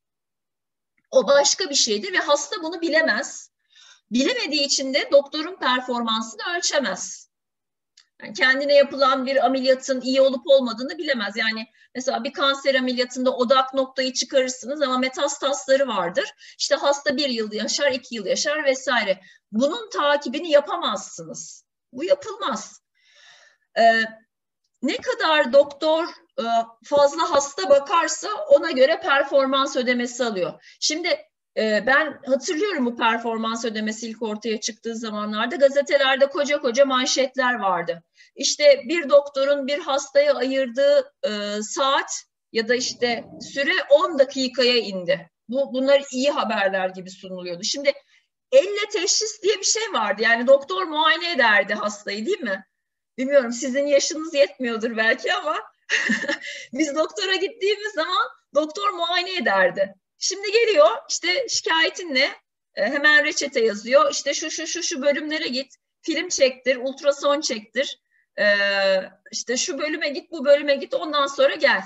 O başka bir şeydir ve hasta bunu bilemez. Bilemediği için de doktorun performansını ölçemez. Yani kendine yapılan bir ameliyatın iyi olup olmadığını bilemez. Yani mesela bir kanser ameliyatında odak noktayı çıkarırsınız ama metastasları vardır. İşte hasta bir yıl yaşar, iki yıl yaşar vesaire. Bunun takibini yapamazsınız. Bu yapılmaz. Ee, ne kadar doktor e, fazla hasta bakarsa ona göre performans ödemesi alıyor. Şimdi e, ben hatırlıyorum bu performans ödemesi ilk ortaya çıktığı zamanlarda gazetelerde koca koca manşetler vardı. İşte bir doktorun bir hastaya ayırdığı e, saat ya da işte süre on dakikaya indi. Bu, bunlar iyi haberler gibi sunuluyordu. Şimdi elle teşhis diye bir şey vardı. Yani doktor muayene ederdi hastayı, değil mi? Bilmiyorum, sizin yaşınız yetmiyordur belki ama biz doktora gittiğimiz zaman doktor muayene ederdi. Şimdi geliyor, işte şikayetin ne? E, hemen reçete yazıyor. İşte şu şu şu şu bölümlere git, film çektir, ultrason çektir. E, işte şu bölüme git, bu bölüme git, ondan sonra gel.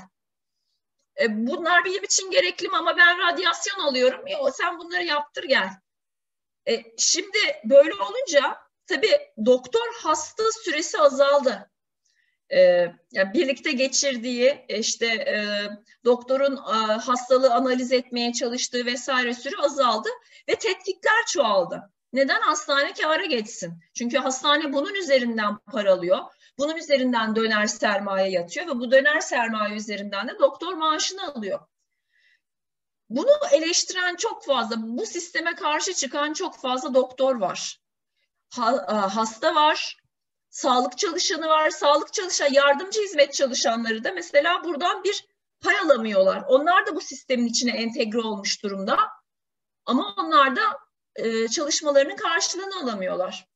E, bunlar benim için gerekli mi ama ben radyasyon alıyorum. Yo, sen bunları yaptır gel. E, şimdi böyle olunca tabii doktor hasta süresi azaldı. Ee, yani birlikte geçirdiği işte e, doktorun e, hastalığı analiz etmeye çalıştığı vesaire süre azaldı ve tetkikler çoğaldı. Neden? Hastane kâra geçsin. Çünkü hastane bunun üzerinden para alıyor. Bunun üzerinden döner sermaye yatıyor ve bu döner sermaye üzerinden de doktor maaşını alıyor. Bunu eleştiren çok fazla, bu sisteme karşı çıkan çok fazla doktor var. Ha, hasta var, sağlık çalışanı var, sağlık çalışan, yardımcı hizmet çalışanları da mesela buradan bir pay alamıyorlar. Onlar da bu sistemin içine entegre olmuş durumda. Ama onlar da e, çalışmalarının karşılığını alamıyorlar.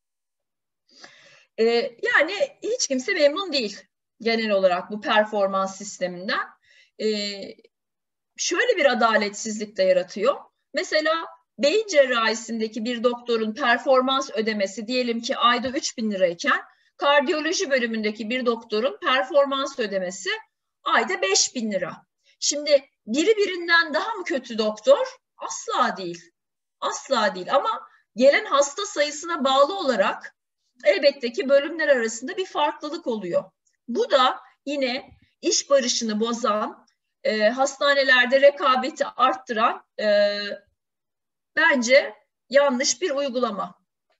E, yani hiç kimse memnun değil genel olarak bu performans sisteminden. E, şöyle bir adaletsizlik de yaratıyor. Mesela beyin cerrahisindeki bir doktorun performans ödemesi diyelim ki ayda üç bin lirayken, kardiyoloji bölümündeki bir doktorun performans ödemesi ayda beş bin lira. Şimdi biri birinden daha mı kötü doktor? Asla değil. Asla değil ama gelen hasta sayısına bağlı olarak elbette ki bölümler arasında bir farklılık oluyor. Bu da yine iş barışını bozan, e, hastanelerde rekabeti arttıran e, bence yanlış bir uygulama.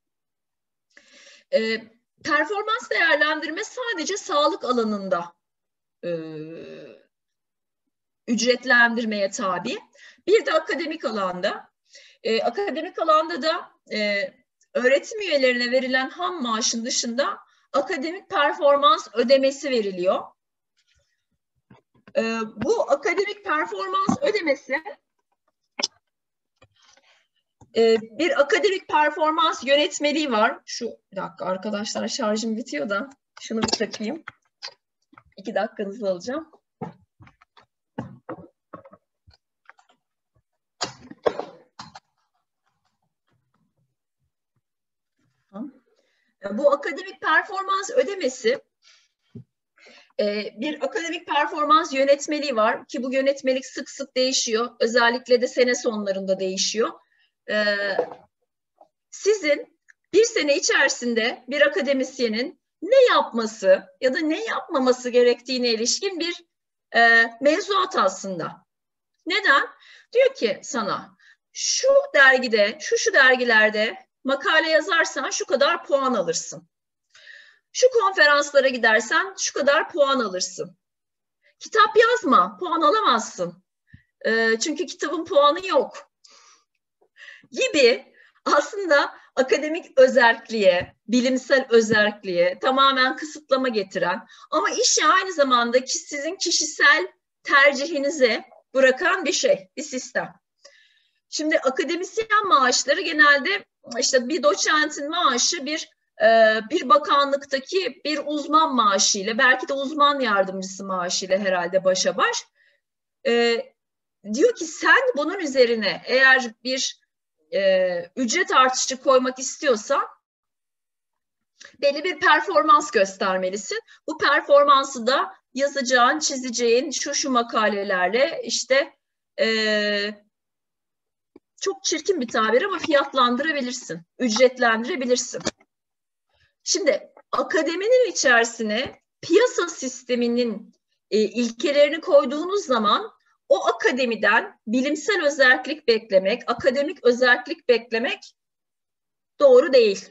E, performans değerlendirme sadece sağlık alanında e, ücretlendirmeye tabi. Bir de akademik alanda. E, akademik alanda da e, öğretim üyelerine verilen ham maaşın dışında akademik performans ödemesi veriliyor. E, bu akademik performans ödemesi e, bir akademik performans yönetmeliği var. Şu bir dakika arkadaşlar, şarjım bitiyor da şunu bir takayım. İki dakikanızı alacağım. Bu akademik performans ödemesi, bir akademik performans yönetmeliği var ki bu yönetmelik sık sık değişiyor. Özellikle de sene sonlarında değişiyor. Sizin bir sene içerisinde bir akademisyenin ne yapması ya da ne yapmaması gerektiğine ilişkin bir mevzuat aslında. Neden? Diyor ki sana, şu dergide, şu şu dergilerde makale yazarsan şu kadar puan alırsın. Şu konferanslara gidersen şu kadar puan alırsın. Kitap yazma, puan alamazsın. E, çünkü kitabın puanı yok. Gibi aslında akademik özerkliğe, bilimsel özerkliğe tamamen kısıtlama getiren ama işi aynı zamanda ki sizin kişisel tercihinize bırakan bir şey, bir sistem. Şimdi akademisyen maaşları genelde işte bir doçentin maaşı bir e, bir bakanlıktaki bir uzman maaşıyla, belki de uzman yardımcısı maaşıyla herhalde başa baş. E, diyor ki sen bunun üzerine eğer bir e, ücret artışı koymak istiyorsan belli bir performans göstermelisin. Bu performansı da yazacağın, çizeceğin şu şu makalelerle işte e, çok çirkin bir tabir ama fiyatlandırabilirsin, ücretlendirebilirsin. Şimdi akademinin içerisine piyasa sisteminin e, ilkelerini koyduğunuz zaman o akademiden bilimsel özellik beklemek, akademik özellik beklemek doğru değil.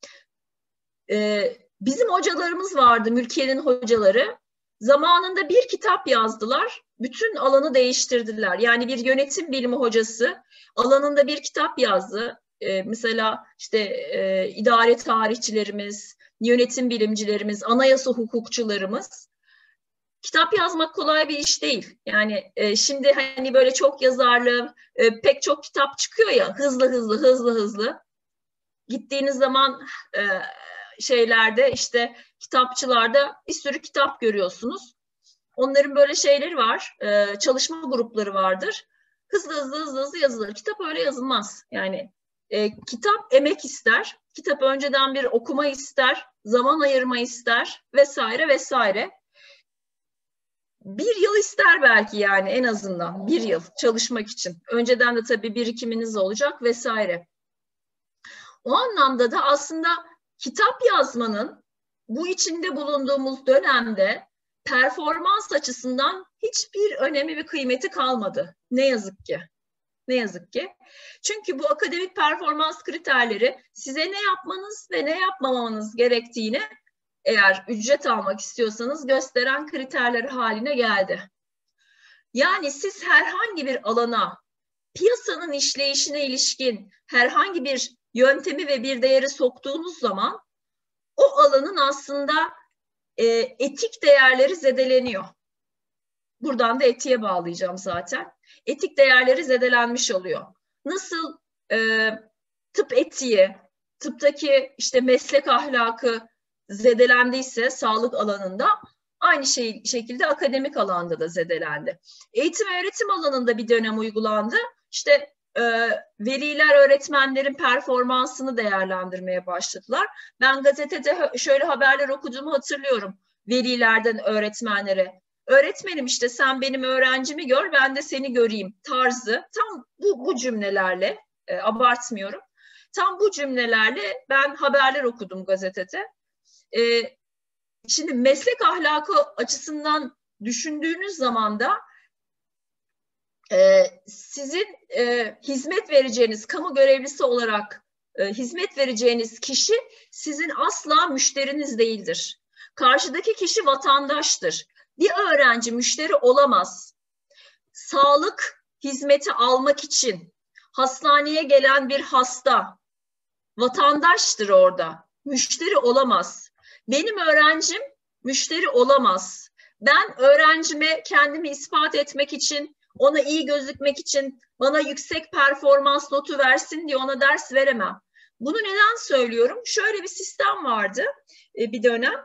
E, bizim hocalarımız vardı, mülkiyenin hocaları. Zamanında bir kitap yazdılar, bütün alanı değiştirdiler. Yani bir yönetim bilimi hocası alanında bir kitap yazdı. Ee, mesela işte e, idare tarihçilerimiz, yönetim bilimcilerimiz, anayasa hukukçularımız. Kitap yazmak kolay bir iş değil. Yani e, şimdi hani böyle çok yazarlı, e, pek çok kitap çıkıyor ya, hızlı hızlı, hızlı hızlı. Gittiğiniz zaman e, şeylerde işte kitapçılarda bir sürü kitap görüyorsunuz. Onların böyle şeyleri var, e, çalışma grupları vardır. Hızlı hızlı hızlı hızlı yazılır. Kitap öyle yazılmaz. Yani e, kitap emek ister. Kitap önceden bir okuma ister, zaman ayırma ister vesaire vesaire. Bir yıl ister belki, yani en azından bir yıl çalışmak için. Önceden de tabii birikiminiz olacak vesaire. O anlamda da aslında kitap yazmanın bu içinde bulunduğumuz dönemde performans açısından hiçbir önemi ve kıymeti kalmadı. Ne yazık ki. Ne yazık ki. Çünkü bu akademik performans kriterleri size ne yapmanız ve ne yapmamanız gerektiğini, eğer ücret almak istiyorsanız, gösteren kriterler haline geldi. Yani siz herhangi bir alana, piyasanın işleyişine ilişkin herhangi bir yöntemi ve bir değeri soktuğunuz zaman o alanın aslında e, etik değerleri zedeleniyor. Buradan da etiğe bağlayacağım zaten. Etik değerleri zedelenmiş oluyor. Nasıl e, tıp etiği, tıptaki işte meslek ahlakı zedelendiyse sağlık alanında, aynı şey, şekilde akademik alanda da zedelendi. Eğitim öğretim alanında bir dönem uygulandı. İşte e, veliler öğretmenlerin performansını değerlendirmeye başladılar. Ben gazetede şöyle haberler okuduğumu hatırlıyorum velilerden öğretmenlere. Öğretmenim işte sen benim öğrencimi gör, ben de seni göreyim tarzı. Tam bu, bu cümlelerle, e, abartmıyorum. Tam bu cümlelerle ben haberler okudum gazetede. E, şimdi meslek ahlakı açısından düşündüğünüz zaman da e, sizin e, hizmet vereceğiniz, kamu görevlisi olarak e, hizmet vereceğiniz kişi sizin asla müşteriniz değildir. Karşıdaki kişi vatandaştır. Bir öğrenci müşteri olamaz. Sağlık hizmeti almak için hastaneye gelen bir hasta vatandaştır orada. Müşteri olamaz. Benim öğrencim müşteri olamaz. Ben öğrencime kendimi ispat etmek için, ona iyi gözükmek için, bana yüksek performans notu versin diye ona ders veremem. Bunu neden söylüyorum? Şöyle bir sistem vardı bir dönem.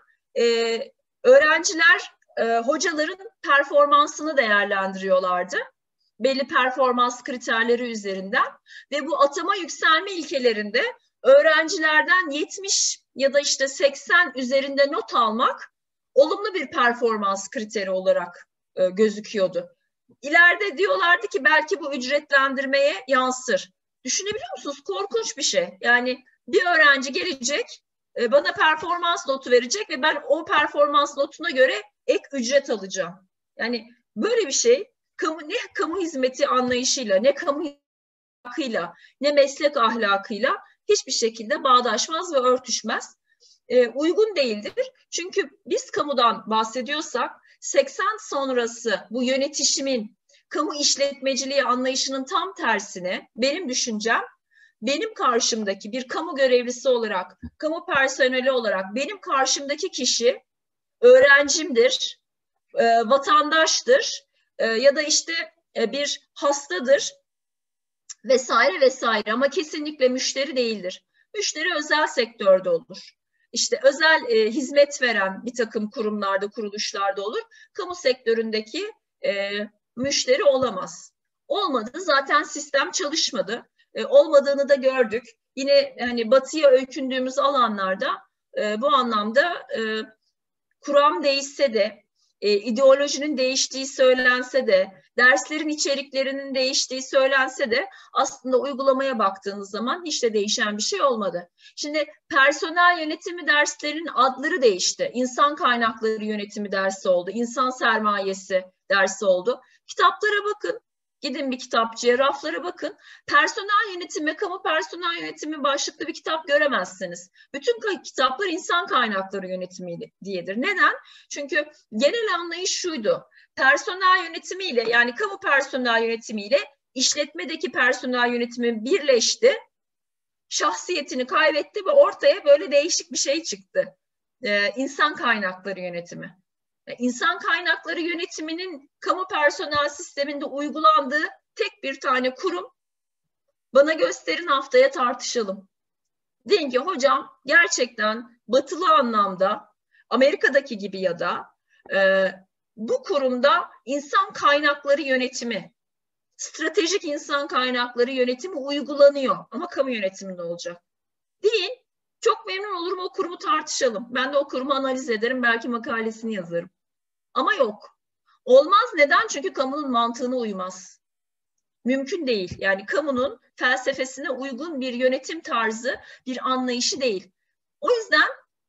Öğrenciler e, hocaların performansını değerlendiriyorlardı. Belli performans kriterleri üzerinden ve bu atama yükselme ilkelerinde öğrencilerden yetmiş ya da işte seksen üzerinde not almak olumlu bir performans kriteri olarak e, gözüküyordu. İleride diyorlardı ki belki bu ücretlendirmeye yansır. Düşünebiliyor musunuz? Korkunç bir şey. Yani bir öğrenci gelecek, e, bana performans notu verecek ve ben o performans notuna göre ek ücret alacağım. Yani böyle bir şey kamu, ne kamu hizmeti anlayışıyla, ne kamu ahlakıyla, ne meslek ahlakıyla hiçbir şekilde bağdaşmaz ve örtüşmez. E, uygun değildir. Çünkü biz kamudan bahsediyorsak seksen sonrası bu yönetişimin kamu işletmeciliği anlayışının tam tersine benim düşüncem, benim karşımdaki bir kamu görevlisi olarak, kamu personeli olarak benim karşımdaki kişi öğrencimdir, e, vatandaştır e, ya da işte e, bir hastadır vesaire vesaire ama kesinlikle müşteri değildir. Müşteri özel sektörde olur. İşte özel e, hizmet veren bir takım kurumlarda, kuruluşlarda olur. Kamu sektöründeki e, müşteri olamaz. Olmadı, zaten sistem çalışmadı. E, olmadığını da gördük. Yine hani batıya öykündüğümüz alanlarda e, bu anlamda e, kuram değişse de, e, ideolojinin değiştiği söylense de, derslerin içeriklerinin değiştiği söylense de aslında uygulamaya baktığınız zaman hiç de değişen bir şey olmadı. Şimdi personel yönetimi derslerinin adları değişti. İnsan kaynakları yönetimi dersi oldu, insan sermayesi dersi oldu. Kitaplara bakın. Gidin bir kitapçıya, raflara bakın. Personel yönetimi, kamu personel yönetimi başlıklı bir kitap göremezsiniz. Bütün kitaplar insan kaynakları yönetimi diyedir. Neden? Çünkü genel anlayış şuydu. Personel yönetimiyle, yani kamu personel yönetimiyle işletmedeki personel yönetimi birleşti. Şahsiyetini kaybetti ve ortaya böyle değişik bir şey çıktı. Ee, insan kaynakları yönetimi. İnsan kaynakları yönetiminin kamu personel sisteminde uygulandığı tek bir tane kurum. Bana gösterin, haftaya tartışalım. Deyin ki hocam gerçekten batılı anlamda Amerika'daki gibi ya da e, bu kurumda insan kaynakları yönetimi, stratejik insan kaynakları yönetimi uygulanıyor ama kamu yönetiminde olacak. Deyin, çok memnun olurum, o kurumu tartışalım. Ben de o kurumu analiz ederim, belki makalesini yazarım. Ama yok. Olmaz. Neden? Çünkü kamunun mantığına uymaz. Mümkün değil. Yani kamunun felsefesine uygun bir yönetim tarzı, bir anlayışı değil. O yüzden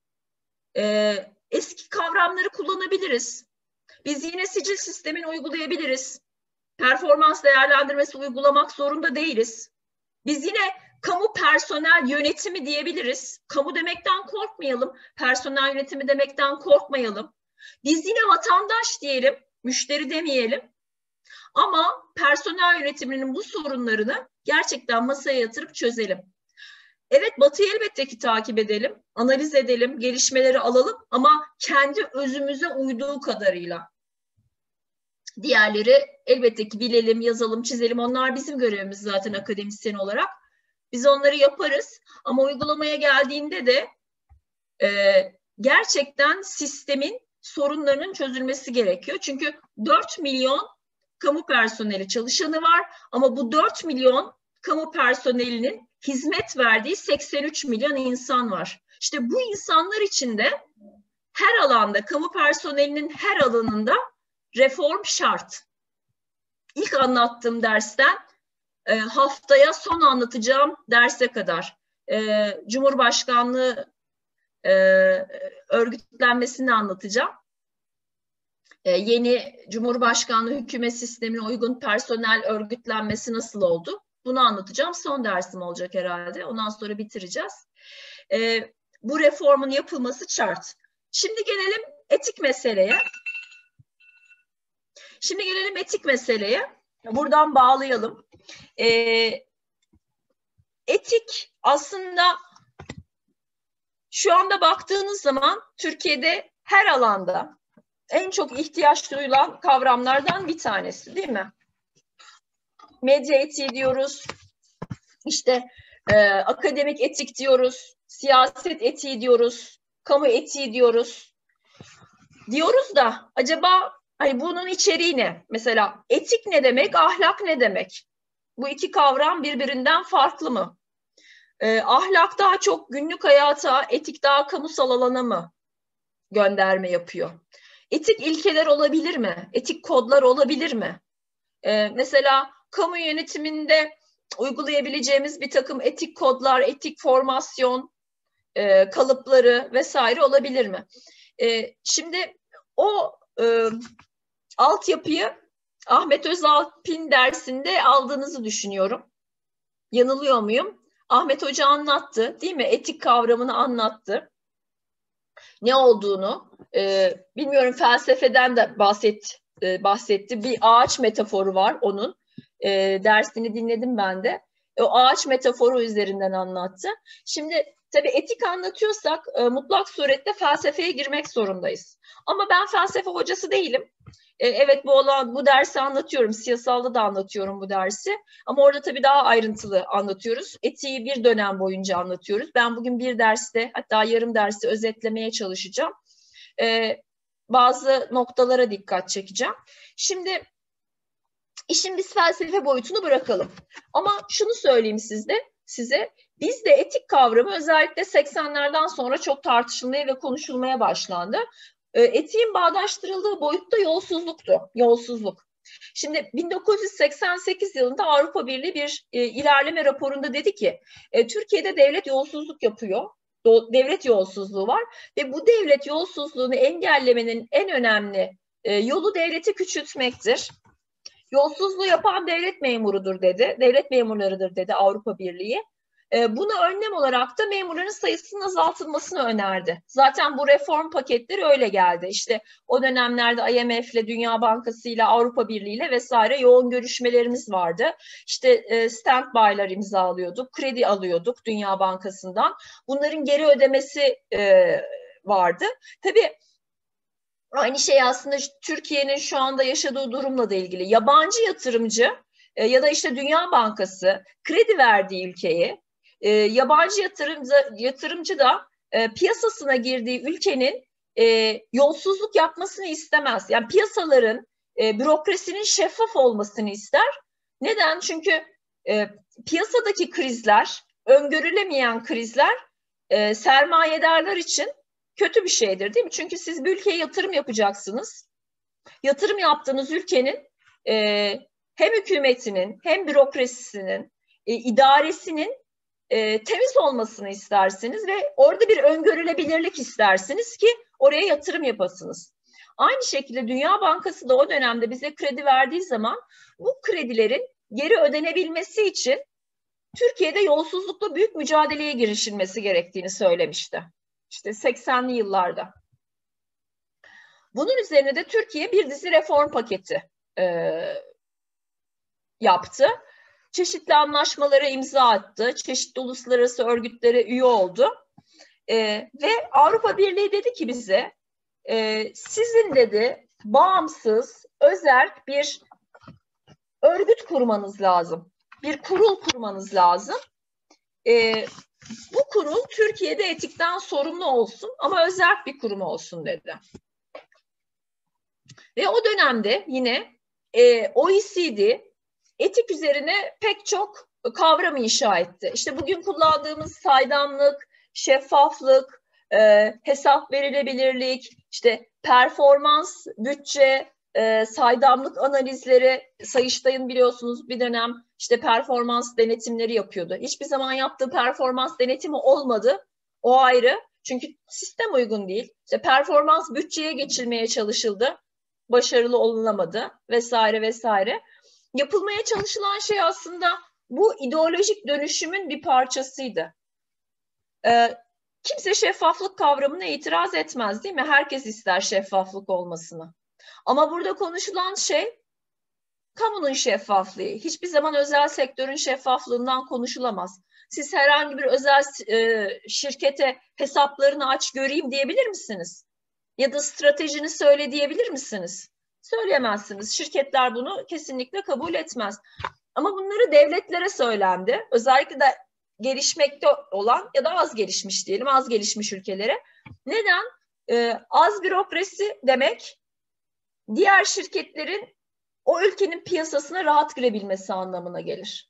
e, eski kavramları kullanabiliriz. Biz yine sicil sistemini uygulayabiliriz. Performans değerlendirmesi uygulamak zorunda değiliz. Biz yine kamu personel yönetimi diyebiliriz. Kamu demekten korkmayalım. Personel yönetimi demekten korkmayalım. Biz yine vatandaş diyelim, müşteri demeyelim. Ama personel yönetiminin bu sorunlarını gerçekten masaya yatırıp çözelim. Evet, Batı'yı elbette ki takip edelim, analiz edelim, gelişmeleri alalım ama kendi özümüze uyduğu kadarıyla. Diğerleri elbette ki bilelim, yazalım, çizelim. Onlar bizim görevimiz zaten akademisyen olarak. Biz onları yaparız ama uygulamaya geldiğinde de e, gerçekten sistemin sorunlarının çözülmesi gerekiyor. Çünkü dört milyon kamu personeli çalışanı var ama bu dört milyon kamu personelinin hizmet verdiği seksen üç milyon insan var. İşte bu insanlar içinde her alanda, kamu personelinin her alanında reform şart. İlk anlattığım dersten e, haftaya son anlatacağım derse kadar e, Cumhurbaşkanlığı e, örgütlenmesini anlatacağım. E, yeni Cumhurbaşkanlığı hükümet sistemine uygun personel örgütlenmesi nasıl oldu? Bunu anlatacağım. Son dersim olacak herhalde. Ondan sonra bitireceğiz. E, bu reformun yapılması şart. Şimdi gelelim etik meseleye. Şimdi gelelim etik meseleye. Buradan bağlayalım. E, etik aslında şu anda baktığınız zaman Türkiye'de her alanda en çok ihtiyaç duyulan kavramlardan bir tanesi, değil mi? Medya etiği diyoruz, işte e, akademik etik diyoruz, siyaset etiği diyoruz, kamu etiği diyoruz. Diyoruz da acaba hani bunun içeriği ne? Mesela etik ne demek, ahlak ne demek? Bu iki kavram birbirinden farklı mı? E, ahlak daha çok günlük hayata, etik daha kamusal alana mı gönderme yapıyor? Etik ilkeler olabilir mi? Etik kodlar olabilir mi? Ee, mesela kamu yönetiminde uygulayabileceğimiz bir takım etik kodlar, etik formasyon e, kalıpları vesaire olabilir mi? E, şimdi o e, altyapıyı Ahmet Özalp'in dersinde aldığınızı düşünüyorum. Yanılıyor muyum? Ahmet Hoca anlattı, değil mi? Etik kavramını anlattı. Ne olduğunu, e, bilmiyorum, felsefeden de bahset, e, bahsetti. Bir ağaç metaforu var onun. E, dersini dinledim ben de. E, o ağaç metaforu üzerinden anlattı. Şimdi tabii etik anlatıyorsak e, mutlak surette felsefeye girmek zorundayız. Ama ben felsefe hocası değilim. E, evet bu olan bu dersi anlatıyorum. Siyasalda da anlatıyorum bu dersi. Ama orada tabii daha ayrıntılı anlatıyoruz. Etiği bir dönem boyunca anlatıyoruz. Ben bugün bir derste, hatta yarım dersi özetlemeye çalışacağım. E, bazı noktalara dikkat çekeceğim. Şimdi işin biz felsefe boyutunu bırakalım. Ama şunu söyleyeyim sizde, size. Bizde etik kavramı özellikle seksenlerden sonra çok tartışılmaya ve konuşulmaya başlandı. Etiğin bağdaştırıldığı boyutta yolsuzluktu, yolsuzluk. Şimdi bin dokuz yüz seksen sekiz yılında Avrupa Birliği bir e, ilerleme raporunda dedi ki e, Türkiye'de devlet yolsuzluk yapıyor, Do- devlet yolsuzluğu var ve bu devlet yolsuzluğunu engellemenin en önemli e, yolu devleti küçültmektir. Yolsuzluğu yapan devlet memurudur dedi, devlet memurlarıdır dedi Avrupa Birliği. Bunu önlem olarak da memurların sayısının azaltılmasını önerdi. Zaten bu reform paketleri öyle geldi. İşte o dönemlerde I M F'le, Dünya Bankası'yla, Avrupa Birliği'yle vesaire yoğun görüşmelerimiz vardı. İşte stand-by'lar imzalıyorduk, kredi alıyorduk Dünya Bankası'ndan. Bunların geri ödemesi vardı. Tabii aynı şey aslında Türkiye'nin şu anda yaşadığı durumla da ilgili. Yabancı yatırımcı ya da işte Dünya Bankası kredi verdiği ülkeye, E, yabancı yatırımcı, yatırımcı da e, piyasasına girdiği ülkenin e, yolsuzluk yapmasını istemez. Yani piyasaların, e, bürokrasinin şeffaf olmasını ister. Neden? Çünkü e, piyasadaki krizler, öngörülemeyen krizler e, sermayedarlar için kötü bir şeydir, değil mi? Çünkü siz bir ülkeye yatırım yapacaksınız. Yatırım yaptığınız ülkenin e, hem hükümetinin hem bürokrasisinin, e, idaresinin E, temiz olmasını istersiniz ve orada bir öngörülebilirlik istersiniz ki oraya yatırım yapasınız. Aynı şekilde Dünya Bankası da o dönemde bize kredi verdiği zaman bu kredilerin geri ödenebilmesi için Türkiye'de yolsuzlukla büyük mücadeleye girişilmesi gerektiğini söylemişti. İşte seksenli yıllarda. Bunun üzerine de Türkiye bir dizi reform paketi e, yaptı. Çeşitli anlaşmalara imza attı, çeşitli uluslararası örgütlere üye oldu e, ve Avrupa Birliği dedi ki bize, e, sizin dedi bağımsız, özerk bir örgüt kurmanız lazım, bir kurul kurmanız lazım. E, bu kurul Türkiye'de etikten sorumlu olsun ama özerk bir kurum olsun dedi. Ve o dönemde yine e, O E C D, etik üzerine pek çok kavram inşa etti. İşte bugün kullandığımız saydamlık, şeffaflık, e, hesap verilebilirlik, işte performans, bütçe, e, saydamlık analizleri. Sayıştay'ın biliyorsunuz bir dönem işte performans denetimleri yapıyordu. Hiçbir zaman yaptığı performans denetimi olmadı. O ayrı. Çünkü sistem uygun değil. İşte performans bütçeye geçilmeye çalışıldı. Başarılı olunamadı vesaire vesaire. Yapılmaya çalışılan şey aslında bu ideolojik dönüşümün bir parçasıydı. Ee, kimse şeffaflık kavramına itiraz etmez, değil mi? Herkes ister şeffaflık olmasını. Ama burada konuşulan şey kamunun şeffaflığı. Hiçbir zaman özel sektörün şeffaflığından konuşulamaz. Siz herhangi bir özel e, şirkete hesaplarını aç göreyim diyebilir misiniz? Ya da stratejini söyle diyebilir misiniz? Söyleyemezsiniz. Şirketler bunu kesinlikle kabul etmez. Ama bunları devletlere söylendi. Özellikle de gelişmekte olan ya da az gelişmiş diyelim, az gelişmiş ülkelere. Neden? Ee, az bürokrasi demek diğer şirketlerin o ülkenin piyasasına rahat girebilmesi anlamına gelir.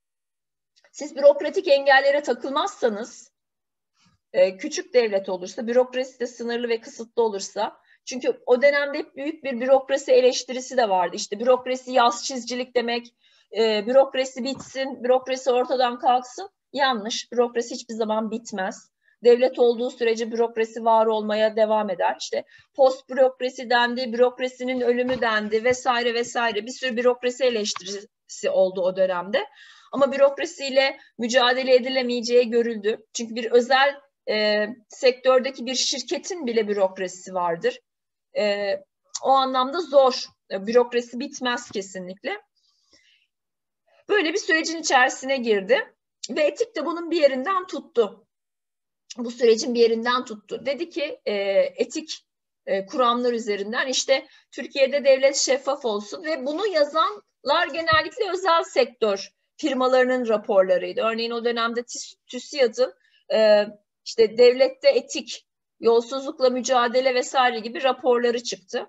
Siz bürokratik engellere takılmazsanız, e, küçük devlet olursa, bürokrasi de sınırlı ve kısıtlı olursa, çünkü o dönemde hep büyük bir bürokrasi eleştirisi de vardı. İşte bürokrasi yaz çizicilik demek, e, bürokrasi bitsin, bürokrasi ortadan kalksın. Yanlış, bürokrasi hiçbir zaman bitmez. Devlet olduğu sürece bürokrasi var olmaya devam eder. İşte post bürokrasi dendi, bürokrasinin ölümü dendi vesaire vesaire. Bir sürü bürokrasi eleştirisi oldu o dönemde. Ama bürokrasiyle mücadele edilemeyeceği görüldü. Çünkü bir özel e, sektördeki bir şirketin bile bürokrasisi vardır. E, o anlamda zor. E, bürokrasi bitmez kesinlikle. Böyle bir sürecin içerisine girdi. Ve etik de bunun bir yerinden tuttu. Bu sürecin bir yerinden tuttu. Dedi ki e, etik e, kuramlar üzerinden işte Türkiye'de devlet şeffaf olsun ve bunu yazanlar genellikle özel sektör firmalarının raporlarıydı. Örneğin o dönemde TÜSİAD'ın e, işte devlette etik, yolsuzlukla mücadele vesaire gibi raporları çıktı.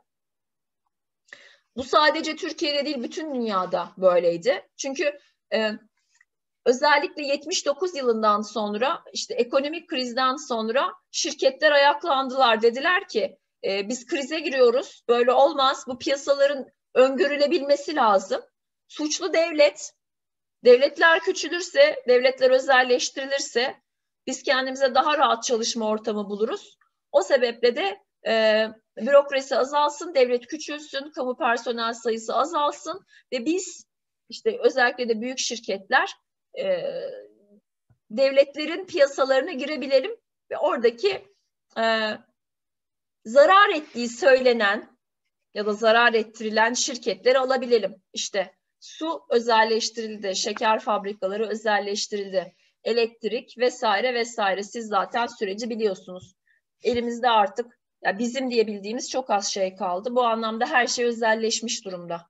Bu sadece Türkiye'de değil, bütün dünyada böyleydi. Çünkü e, özellikle yetmiş dokuz yılından sonra, işte ekonomik krizden sonra şirketler ayaklandılar. Dediler ki e, biz krize giriyoruz, böyle olmaz, bu piyasaların öngörülebilmesi lazım. Suçlu devlet, devletler küçülürse, devletler özelleştirilirse biz kendimize daha rahat çalışma ortamı buluruz. O sebeple de e, bürokrasi azalsın, devlet küçülsün, kamu personel sayısı azalsın ve biz işte özellikle de büyük şirketler e, devletlerin piyasalarına girebilelim ve oradaki e, zarar ettiği söylenen ya da zarar ettirilen şirketleri alabilelim. İşte su özelleştirildi, şeker fabrikaları özelleştirildi, elektrik vesaire vesaire. Siz zaten süreci biliyorsunuz. Elimizde artık ya bizim diye bildiğimiz çok az şey kaldı. Bu anlamda her şey özelleşmiş durumda.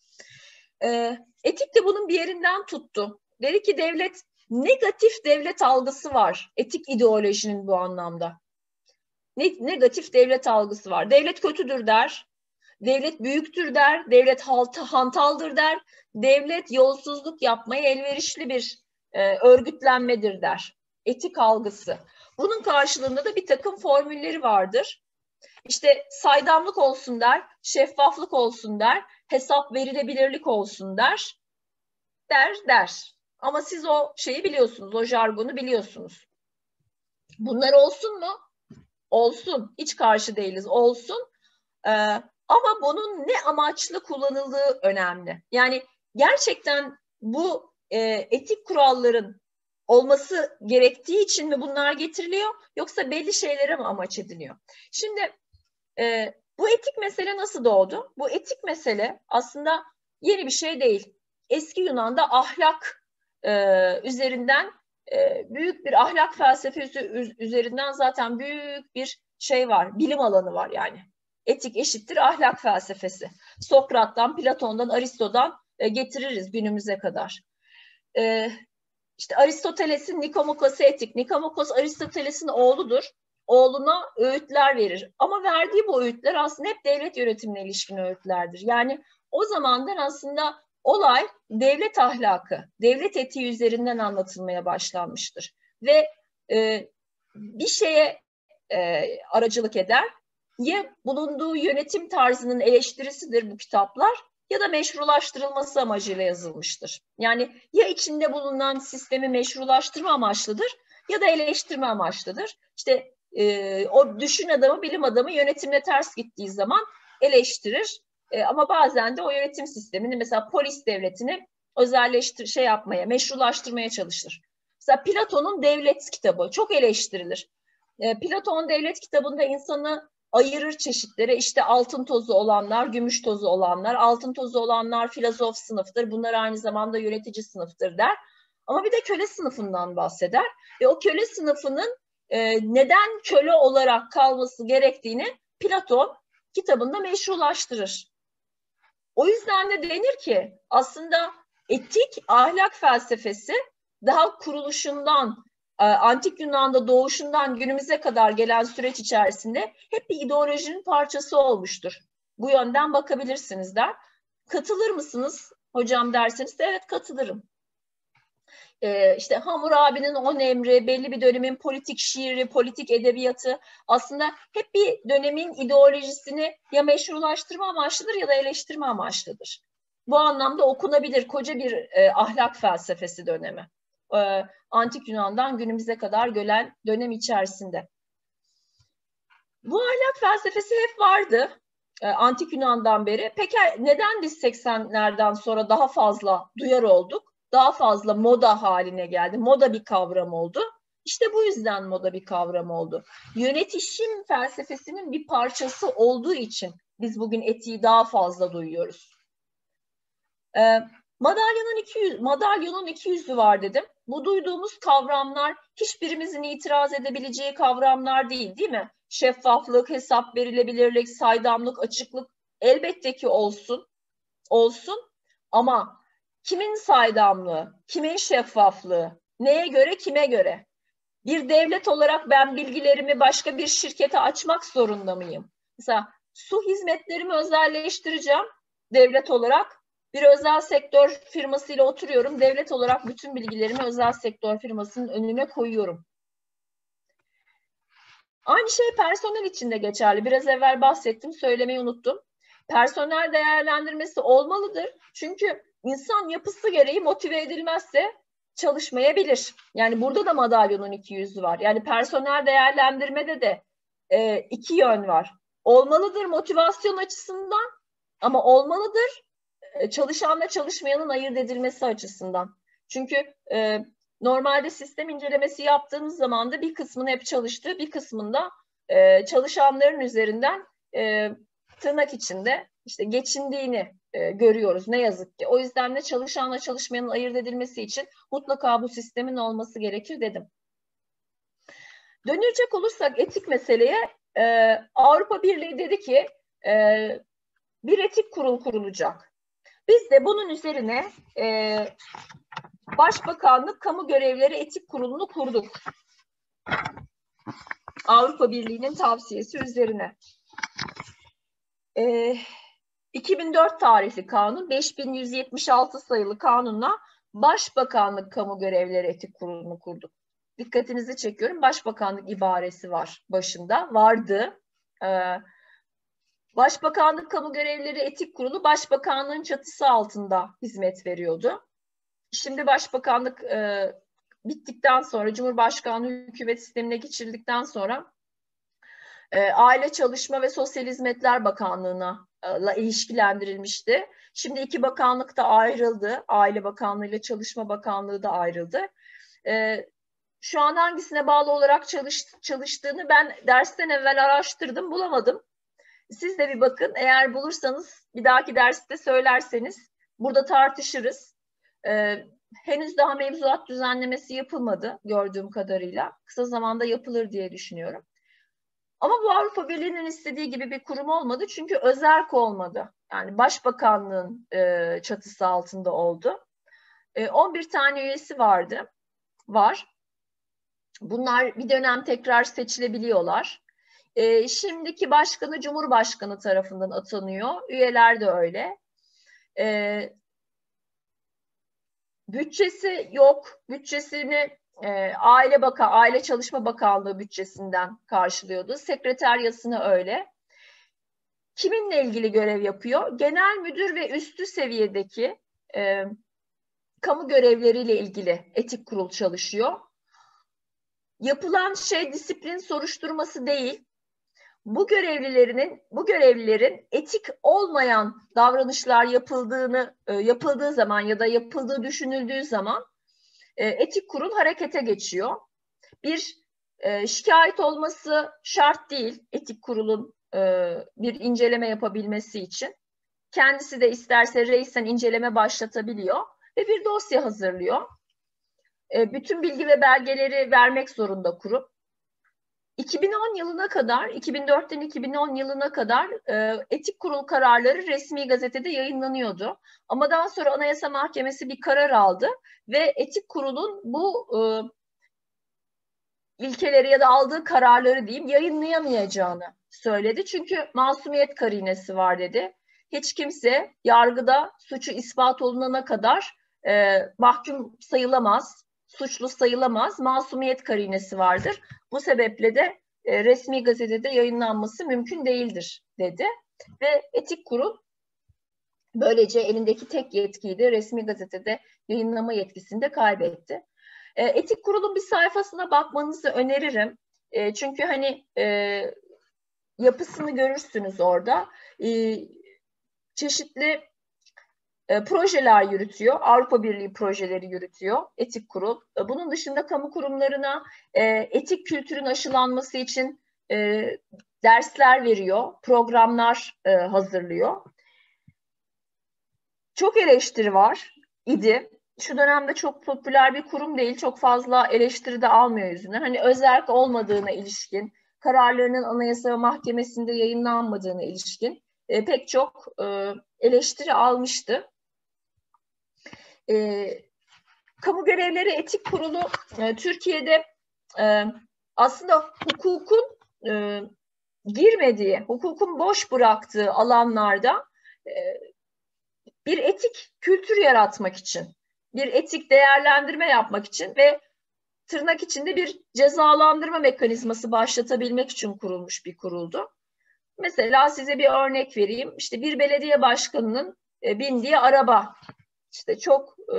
Ee, etik de bunun bir yerinden tuttu. Dedi ki devlet, negatif devlet algısı var. Etik ideolojinin bu anlamda. Ne, negatif devlet algısı var. Devlet kötüdür der. Devlet büyüktür der. Devlet hantaldır der. Devlet yolsuzluk yapmaya elverişli bir e, örgütlenmedir der. Etik algısı. Bunun karşılığında da bir takım formülleri vardır. İşte saydamlık olsun der, şeffaflık olsun der, hesap verilebilirlik olsun der, der, der. Ama siz o şeyi biliyorsunuz, o jargonu biliyorsunuz. Bunlar olsun mu? Olsun. Hiç karşı değiliz, olsun. Ee, ama bunun ne amaçlı kullanıldığı önemli. Yani gerçekten bu e, etik kuralların olması gerektiği için mi bunlar getiriliyor, yoksa belli şeylere mi amaç ediliyor? Şimdi e, bu etik mesele nasıl doğdu? Bu etik mesele aslında yeni bir şey değil. Eski Yunan'da ahlak e, üzerinden e, büyük bir ahlak felsefesi üzerinden zaten büyük bir şey var, bilim alanı var yani. Etik eşittir ahlak felsefesi. Sokrat'tan, Platon'dan, Aristo'dan e, getiririz günümüze kadar. E, işte Aristoteles'in Nikomakos'u etik. Nikomokos Aristoteles'in oğludur. Oğluna öğütler verir. Ama verdiği bu öğütler aslında hep devlet yönetimine ilişkin öğütlerdir. Yani o zamandan aslında olay devlet ahlakı, devlet etiği üzerinden anlatılmaya başlanmıştır. Ve e, bir şeye e, aracılık eder, ya bulunduğu yönetim tarzının eleştirisidir bu kitaplar ya da meşrulaştırılması amacıyla yazılmıştır. Yani ya içinde bulunan sistemi meşrulaştırma amaçlıdır ya da eleştirme amaçlıdır. İşte e, o düşün adamı, bilim adamı yönetimle ters gittiği zaman eleştirir. E, ama bazen de o yönetim sistemini, mesela polis devletini özelleştir, şey yapmaya, meşrulaştırmaya çalışır. Mesela Platon'un Devlet kitabı çok eleştirilir. E, Platon Devlet kitabında insanı ayırır çeşitlere. İşte altın tozu olanlar, gümüş tozu olanlar. Altın tozu olanlar filozof sınıftır. Bunlar aynı zamanda yönetici sınıftır der. Ama bir de köle sınıfından bahseder. Ve o köle sınıfının e, neden köle olarak kalması gerektiğini Platon kitabında meşrulaştırır. O yüzden de denir ki aslında etik ahlak felsefesi daha kuruluşundan, Antik Yunan'da doğuşundan günümüze kadar gelen süreç içerisinde hep bir ideolojinin parçası olmuştur. Bu yönden bakabilirsiniz der. Katılır mısınız hocam derseniz de evet katılırım. Ee, işte Hammurabi'nin on emri, belli bir dönemin politik şiiri, politik edebiyatı aslında hep bir dönemin ideolojisini ya meşrulaştırma amaçlıdır ya da eleştirme amaçlıdır. Bu anlamda okunabilir koca bir e, ahlak felsefesi dönemi. E, Antik Yunan'dan günümüze kadar gelen dönem içerisinde. Bu ahlak felsefesi hep vardı e, Antik Yunan'dan beri. Peki neden biz seksenlerden sonra daha fazla duyar olduk? Daha fazla moda haline geldi. Moda bir kavram oldu. İşte bu yüzden moda bir kavram oldu. Yönetişim felsefesinin bir parçası olduğu için biz bugün etiği daha fazla duyuyoruz. Ee, madalyonun iki yüz, madalyonun iki yüzü var dedim. Bu duyduğumuz kavramlar hiçbirimizin itiraz edebileceği kavramlar değil, değil mi? Şeffaflık, hesap verilebilirlik, saydamlık, açıklık elbette ki olsun, olsun. Ama kimin saydamlığı, kimin şeffaflığı, neye göre, kime göre? Bir devlet olarak ben bilgilerimi başka bir şirkete açmak zorunda mıyım? Mesela su hizmetlerimi özelleştireceğim devlet olarak. Bir özel sektör firmasıyla oturuyorum. Devlet olarak bütün bilgilerimi özel sektör firmasının önüne koyuyorum. Aynı şey personel için de geçerli. Biraz evvel bahsettim, söylemeyi unuttum. Personel değerlendirmesi olmalıdır. Çünkü insan yapısı gereği motive edilmezse çalışmayabilir. Yani burada da madalyonun iki yüzü var. Yani personel değerlendirmede de e, iki yön var. Olmalıdır motivasyon açısından ama olmalıdır e, çalışanla çalışmayanın ayırt edilmesi açısından. Çünkü e, normalde sistem incelemesi yaptığınız zaman da bir kısmını hep çalıştığı, bir kısmında e, çalışanların üzerinden e, tırnak içinde işte geçindiğini e, görüyoruz ne yazık ki. O yüzden de çalışanla çalışmayanın ayırt edilmesi için mutlaka bu sistemin olması gerekir dedim. Dönecek olursak etik meseleye, e, Avrupa Birliği dedi ki e, bir etik kurul kurulacak. Biz de bunun üzerine e, Başbakanlık Kamu Görevleri Etik Kurulu'nu kurduk. Avrupa Birliği'nin tavsiyesi üzerine. E, iki bin dört tarihli kanun, beş bin yüz yetmiş altı sayılı kanunla Başbakanlık Kamu Görevleri Etik Kurulu'nu kurduk. Dikkatinizi çekiyorum. Başbakanlık ibaresi var başında. Vardı. Ee, Başbakanlık Kamu Görevleri Etik Kurulu Başbakanlığın çatısı altında hizmet veriyordu. Şimdi Başbakanlık e, bittikten sonra, Cumhurbaşkanlığı hükümet sistemine geçirildikten sonra e, Aile Çalışma ve Sosyal Hizmetler Bakanlığı'na e, ilişkilendirilmişti. Şimdi iki bakanlık da ayrıldı. Aile Bakanlığı ile Çalışma Bakanlığı da ayrıldı. E, şu an hangisine bağlı olarak çalış, çalıştığını ben dersten evvel araştırdım, bulamadım. Siz de bir bakın. Eğer bulursanız bir dahaki derste söylerseniz burada tartışırız. Ee, henüz daha mevzuat düzenlemesi yapılmadı gördüğüm kadarıyla. Kısa zamanda yapılır diye düşünüyorum. Ama bu Avrupa Birliği'nin istediği gibi bir kurum olmadı. Çünkü özerk olmadı. Yani Başbakanlığın e, çatısı altında oldu. E, on bir tane üyesi vardı. Var. Bunlar bir dönem tekrar seçilebiliyorlar. E, şimdiki başkanı Cumhurbaşkanı tarafından atanıyor. Üyeler de öyle. E, bütçesi yok. Bütçesini e, Aile Bakan, Aile Çalışma Bakanlığı bütçesinden karşılıyordu. Sekreteryasını öyle. Kiminle ilgili görev yapıyor? Genel müdür ve üstü seviyedeki e, kamu görevleriyle ilgili etik kurul çalışıyor. Yapılan şey disiplin soruşturması değil. Bu görevlilerinin, bu görevlilerin etik olmayan davranışlar yapıldığını e, yapıldığı zaman ya da yapıldığı düşünüldüğü zaman e, etik kurul harekete geçiyor. Bir e, şikayet olması şart değil etik kurulun e, bir inceleme yapabilmesi için. Kendisi de isterse reisten inceleme başlatabiliyor ve bir dosya hazırlıyor. E, bütün bilgi ve belgeleri vermek zorunda kurum. iki bin on yılına kadar, iki bin dörtten iki bin on yılına kadar e, etik kurul kararları resmi gazetede yayınlanıyordu. Ama daha sonra Anayasa Mahkemesi bir karar aldı ve etik kurulun bu e, ilkeleri ya da aldığı kararları diyeyim yayınlayamayacağını söyledi. Çünkü masumiyet karinesi var dedi. Hiç kimse yargıda suçu ispat olunana kadar e, mahkum sayılamaz, suçlu sayılamaz, masumiyet karinesi vardır. Bu sebeple de e, resmi gazetede yayınlanması mümkün değildir dedi. Ve etik kurul böylece elindeki tek yetkiyi de resmi gazetede yayınlama yetkisini de kaybetti. E, etik kurulun bir sayfasına bakmanızı öneririm. E, çünkü hani e, yapısını görürsünüz orada. E, çeşitli e, projeler yürütüyor. Avrupa Birliği projeleri yürütüyor etik kurul. E, bunun dışında kamu kurumlarına e, etik kültürün aşılanması için e, dersler veriyor, programlar e, hazırlıyor. Çok eleştiri var idi. Şu dönemde çok popüler bir kurum değil, çok fazla eleştiri de almıyor yüzüne. Hani özerk olmadığına ilişkin, kararlarının Anayasa Mahkemesi'nde yayınlanmadığına ilişkin e, pek çok e, eleştiri almıştı. E, Kamu Görevleri Etik Kurulu e, Türkiye'de e, aslında hukukun e, girmediği, hukukun boş bıraktığı alanlarda e, bir etik kültür yaratmak için, bir etik değerlendirme yapmak için ve tırnak içinde bir cezalandırma mekanizması başlatabilmek için kurulmuş bir kuruldu. Mesela size bir örnek vereyim. İşte bir belediye başkanının e, bindiği araba, işte çok e,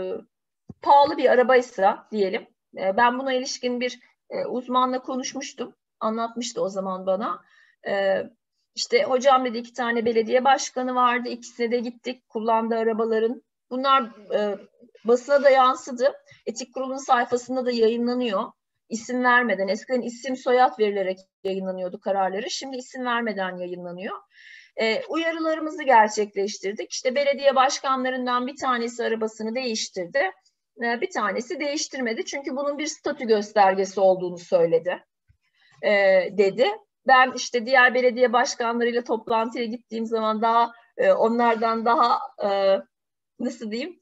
pahalı bir arabaysa diyelim. E, ben buna ilişkin bir e, uzmanla konuşmuştum. Anlatmıştı o zaman bana. E, işte hocam dedi iki tane belediye başkanı vardı. İkisine de gittik. Kullandığı arabaların. Bunlar e, basına da yansıdı. Etik kurulun sayfasında da yayınlanıyor. İsim vermeden. Eskiden isim soyad verilerek yayınlanıyordu kararları. Şimdi isim vermeden yayınlanıyor. E, uyarılarımızı gerçekleştirdik. İşte belediye başkanlarından bir tanesi arabasını değiştirdi. E, bir tanesi değiştirmedi. Çünkü bunun bir statü göstergesi olduğunu söyledi. E, dedi. Ben işte diğer belediye başkanlarıyla toplantıya gittiğim zaman daha e, onlardan daha e, nasıl diyeyim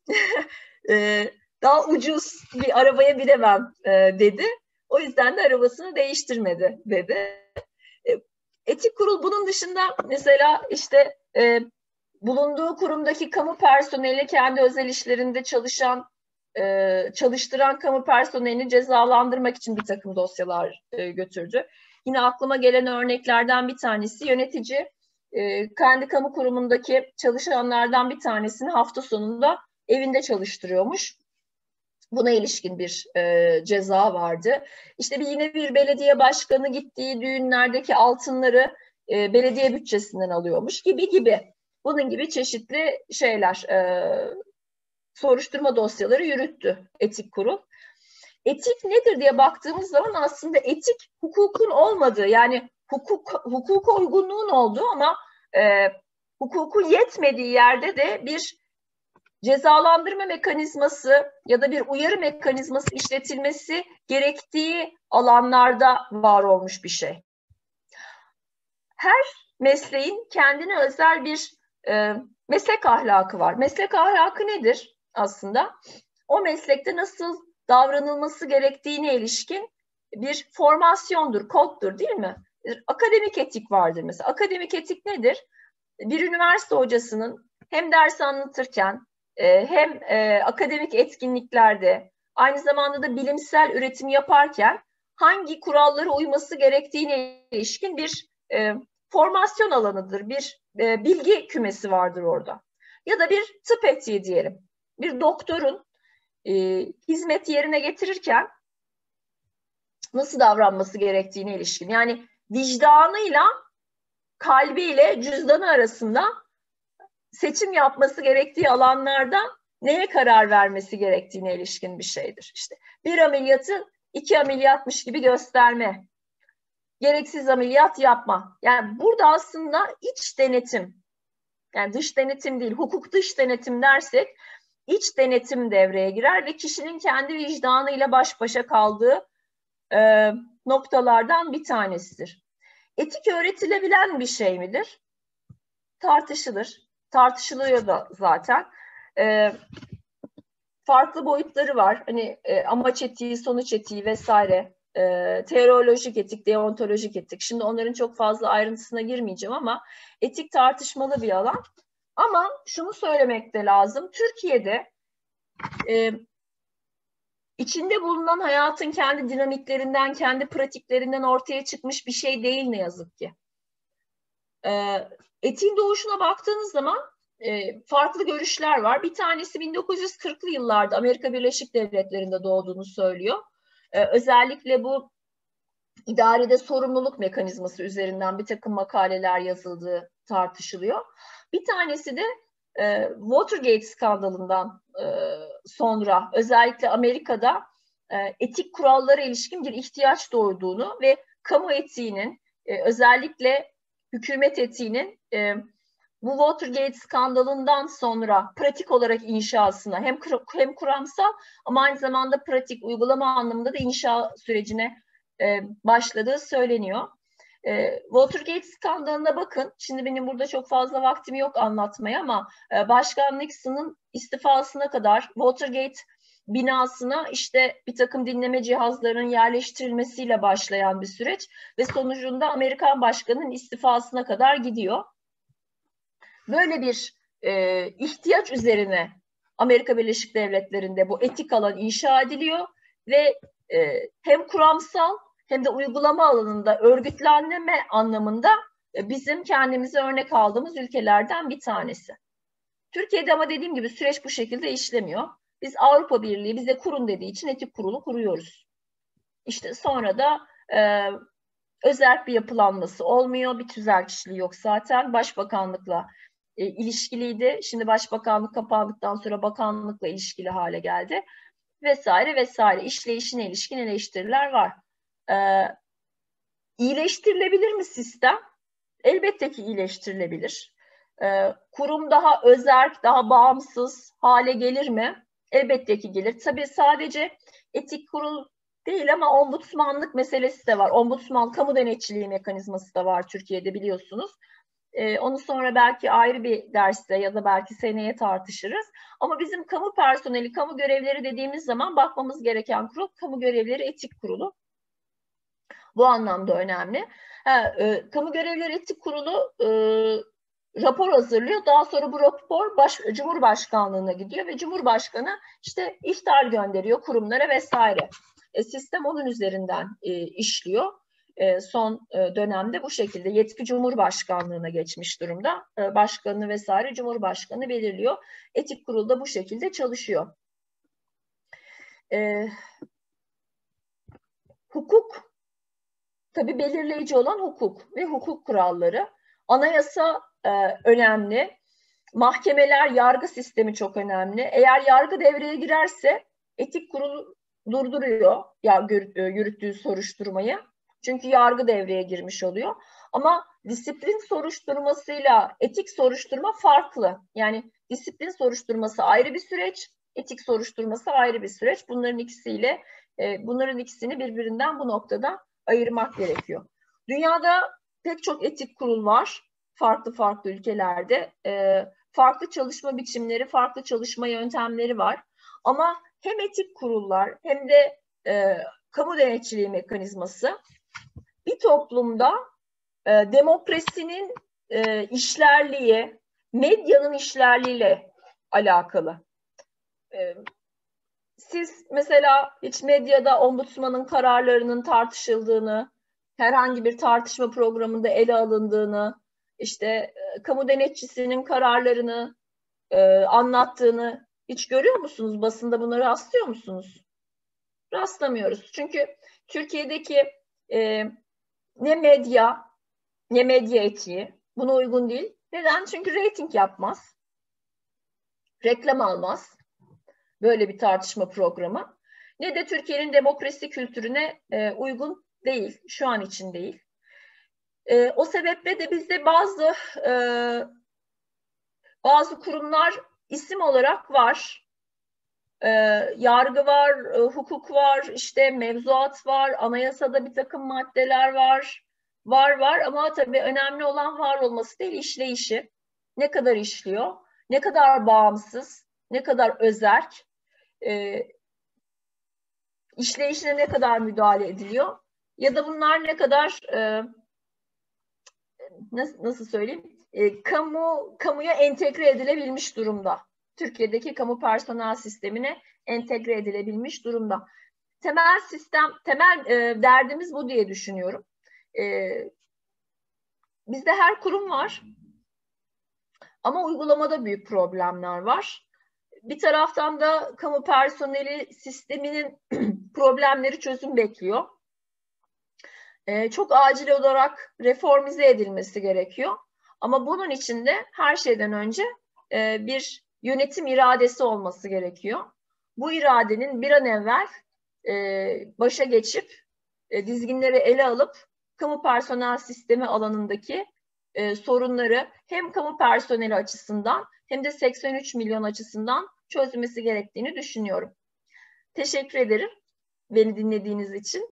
e, daha ucuz bir arabaya binemem e, dedi. O yüzden de arabasını değiştirmedi dedi. E, etik kurul bunun dışında mesela işte e, bulunduğu kurumdaki kamu personeli kendi özel işlerinde çalışan e, çalıştıran kamu personelini cezalandırmak için bir takım dosyalar e, götürdü. Yine aklıma gelen örneklerden bir tanesi yönetici e, kendi kamu kurumundaki çalışanlardan bir tanesini hafta sonunda evinde çalıştırıyormuş. Buna ilişkin bir e, ceza vardı. İşte bir yine bir belediye başkanı gittiği düğünlerdeki altınları e, belediye bütçesinden alıyormuş gibi gibi. Bunun gibi çeşitli şeyler, e, soruşturma dosyaları yürüttü etik kurul. Etik nedir diye baktığımız zaman aslında etik hukukun olmadığı, yani hukuk hukuka uygunluğun olduğu ama e, hukukun yetmediği yerde de bir cezalandırma mekanizması ya da bir uyarı mekanizması işletilmesi gerektiği alanlarda var olmuş bir şey. Her mesleğin kendine özel bir e, meslek ahlakı var. Meslek ahlakı nedir aslında? O meslekte nasıl davranılması gerektiğine ilişkin bir formasyondur, koddur değil mi? Akademik etik vardır mesela. Akademik etik nedir? Bir üniversite hocasının hem ders anlatırken e, hem e, akademik etkinliklerde, aynı zamanda da bilimsel üretim yaparken hangi kurallara uyması gerektiğine ilişkin bir e, formasyon alanıdır, bir e, bilgi kümesi vardır orada. Ya da bir tıp etiği diyelim. Bir doktorun e, hizmet yerine getirirken nasıl davranması gerektiğine ilişkin. Yani vicdanıyla, kalbiyle, cüzdanı arasında seçim yapması gerektiği alanlarda neye karar vermesi gerektiğine ilişkin bir şeydir. İşte bir ameliyatı iki ameliyatmış gibi gösterme, gereksiz ameliyat yapma. Yani burada aslında iç denetim, yani dış denetim değil, hukuk dış denetim dersek iç denetim devreye girer ve kişinin kendi vicdanıyla baş başa kaldığı e, noktalardan bir tanesidir. Etik öğretilebilen bir şey midir? Tartışılır. Tartışılıyor da zaten. E, farklı boyutları var. Hani e, amaç etiği, sonuç etiği vesaire. E, teolojik etik, deontolojik etik. Şimdi onların çok fazla ayrıntısına girmeyeceğim ama etik tartışmalı bir alan. Ama şunu söylemek de lazım. Türkiye'de e, içinde bulunan hayatın kendi dinamiklerinden, kendi pratiklerinden ortaya çıkmış bir şey değil ne yazık ki. E, etiğin doğuşuna baktığınız zaman e, farklı görüşler var. Bir tanesi bin dokuz yüz kırklı yıllarda Amerika Birleşik Devletleri'nde doğduğunu söylüyor. E, özellikle bu idarede sorumluluk mekanizması üzerinden bir takım makaleler yazıldığı tartışılıyor. Bir tanesi de e, Watergate skandalından e, sonra özellikle Amerika'da e, etik kurallara ilişkin bir ihtiyaç doğduğunu ve kamu etiğinin e, özellikle hükümet etiğinin e, bu Watergate skandalından sonra pratik olarak inşasına hem hem kuramsal ama aynı zamanda pratik uygulama anlamında da inşa sürecine e, başladığı söyleniyor. E, Watergate skandalına bakın. Şimdi benim burada çok fazla vaktim yok anlatmaya ama e, Başkan Nixon'ın istifasına kadar Watergate binasına işte bir takım dinleme cihazlarının yerleştirilmesiyle başlayan bir süreç ve sonucunda Amerikan Başkanı'nın istifasına kadar gidiyor. Böyle bir e, ihtiyaç üzerine Amerika Birleşik Devletleri'nde bu etik alan inşa ediliyor ve e, hem kuramsal hem de uygulama alanında örgütlenme anlamında e, bizim kendimize örnek aldığımız ülkelerden bir tanesi. Türkiye'de ama dediğim gibi süreç bu şekilde işlemiyor. Biz Avrupa Birliği bize kurun dediği için etik kurulu kuruyoruz. İşte sonra da e, özerk bir yapılanması olmuyor. Bir tüzel kişiliği yok zaten. Başbakanlıkla e, ilişkiliydi. Şimdi başbakanlık kapandıktan sonra bakanlıkla ilişkili hale geldi. Vesaire vesaire. İşleyişine ilişkin eleştiriler var. Ee, iyileştirilebilir mi sistem? Elbette ki iyileştirilebilir. Ee, kurum daha özerk, daha bağımsız hale gelir mi? Elbette ki gelir. Tabii sadece etik kurul değil ama ombudsmanlık meselesi de var. Ombudsman kamu denetçiliği mekanizması da var Türkiye'de biliyorsunuz. Ee, onu sonra belki ayrı bir derste ya da belki seneye tartışırız. Ama bizim kamu personeli, kamu görevleri dediğimiz zaman bakmamız gereken kurul kamu görevleri etik kurulu. Bu anlamda önemli. Ha, e, kamu görevleri etik kurulu e, rapor hazırlıyor. Daha sonra bu rapor baş, Cumhurbaşkanlığına gidiyor ve Cumhurbaşkanı işte ihtar gönderiyor kurumlara vesaire. E, sistem onun üzerinden e, işliyor. E, son e, dönemde bu şekilde yetki Cumhurbaşkanlığına geçmiş durumda. E, başkanı vesaire Cumhurbaşkanı belirliyor. Etik kurul da bu şekilde çalışıyor. E, hukuk, tabii belirleyici olan hukuk ve hukuk kuralları. Anayasa e, önemli. Mahkemeler, yargı sistemi çok önemli. Eğer yargı devreye girerse etik kurul durduruyor ya yürüttüğü soruşturmayı. Çünkü yargı devreye girmiş oluyor. Ama disiplin soruşturmasıyla etik soruşturma farklı. Yani disiplin soruşturması ayrı bir süreç, etik soruşturması ayrı bir süreç. Bunların ikisiyle, bunların ikisini birbirinden bu noktada ayırmak gerekiyor. Dünyada pek çok etik kurul var, farklı farklı ülkelerde. Farklı çalışma biçimleri, farklı çalışma yöntemleri var. Ama hem etik kurullar hem de e, kamu denetçiliği mekanizması bir toplumda e, demokrasinin e, işlerliği, medyanın işlerliğiyle alakalı. E, siz mesela hiç medyada ombudsmanın kararlarının tartışıldığını, herhangi bir tartışma programında ele alındığını, işte e, kamu denetçisinin kararlarını e, anlattığını hiç görüyor musunuz? Basında bunları rastlıyor musunuz? Rastlamıyoruz. Çünkü Türkiye'deki e, ne medya ne medya etiği buna uygun değil. Neden? Çünkü reyting yapmaz. Reklam almaz. Böyle bir tartışma programı. Ne de Türkiye'nin demokrasi kültürüne e, uygun değil. Şu an için değil. E, o sebeple de bizde bazı e, bazı kurumlar isim olarak var. E, yargı var, e, hukuk var, işte mevzuat var, anayasada bir takım maddeler var. Var var ama tabii önemli olan var olması değil, işleyişi. Ne kadar işliyor, ne kadar bağımsız, ne kadar özerk, e, işleyişine ne kadar müdahale ediliyor ya da bunlar ne kadar e, nasıl, nasıl söyleyeyim e, kamu kamuya entegre edilebilmiş durumda. Türkiye'deki kamu personel sistemine entegre edilebilmiş durumda. Temel sistem, temel e, derdimiz bu diye düşünüyorum. E, bizde her kurum var ama uygulamada büyük problemler var. Bir taraftan da kamu personeli sisteminin problemleri çözüm bekliyor. Ee, çok acil olarak reformize edilmesi gerekiyor. Ama bunun için de her şeyden önce e, bir yönetim iradesi olması gerekiyor. Bu iradenin bir an evvel e, başa geçip e, dizginleri ele alıp kamu personel sistemi alanındaki e, sorunları hem kamu personeli açısından hem de seksen üç milyon açısından çözülmesi gerektiğini düşünüyorum. Teşekkür ederim beni dinlediğiniz için.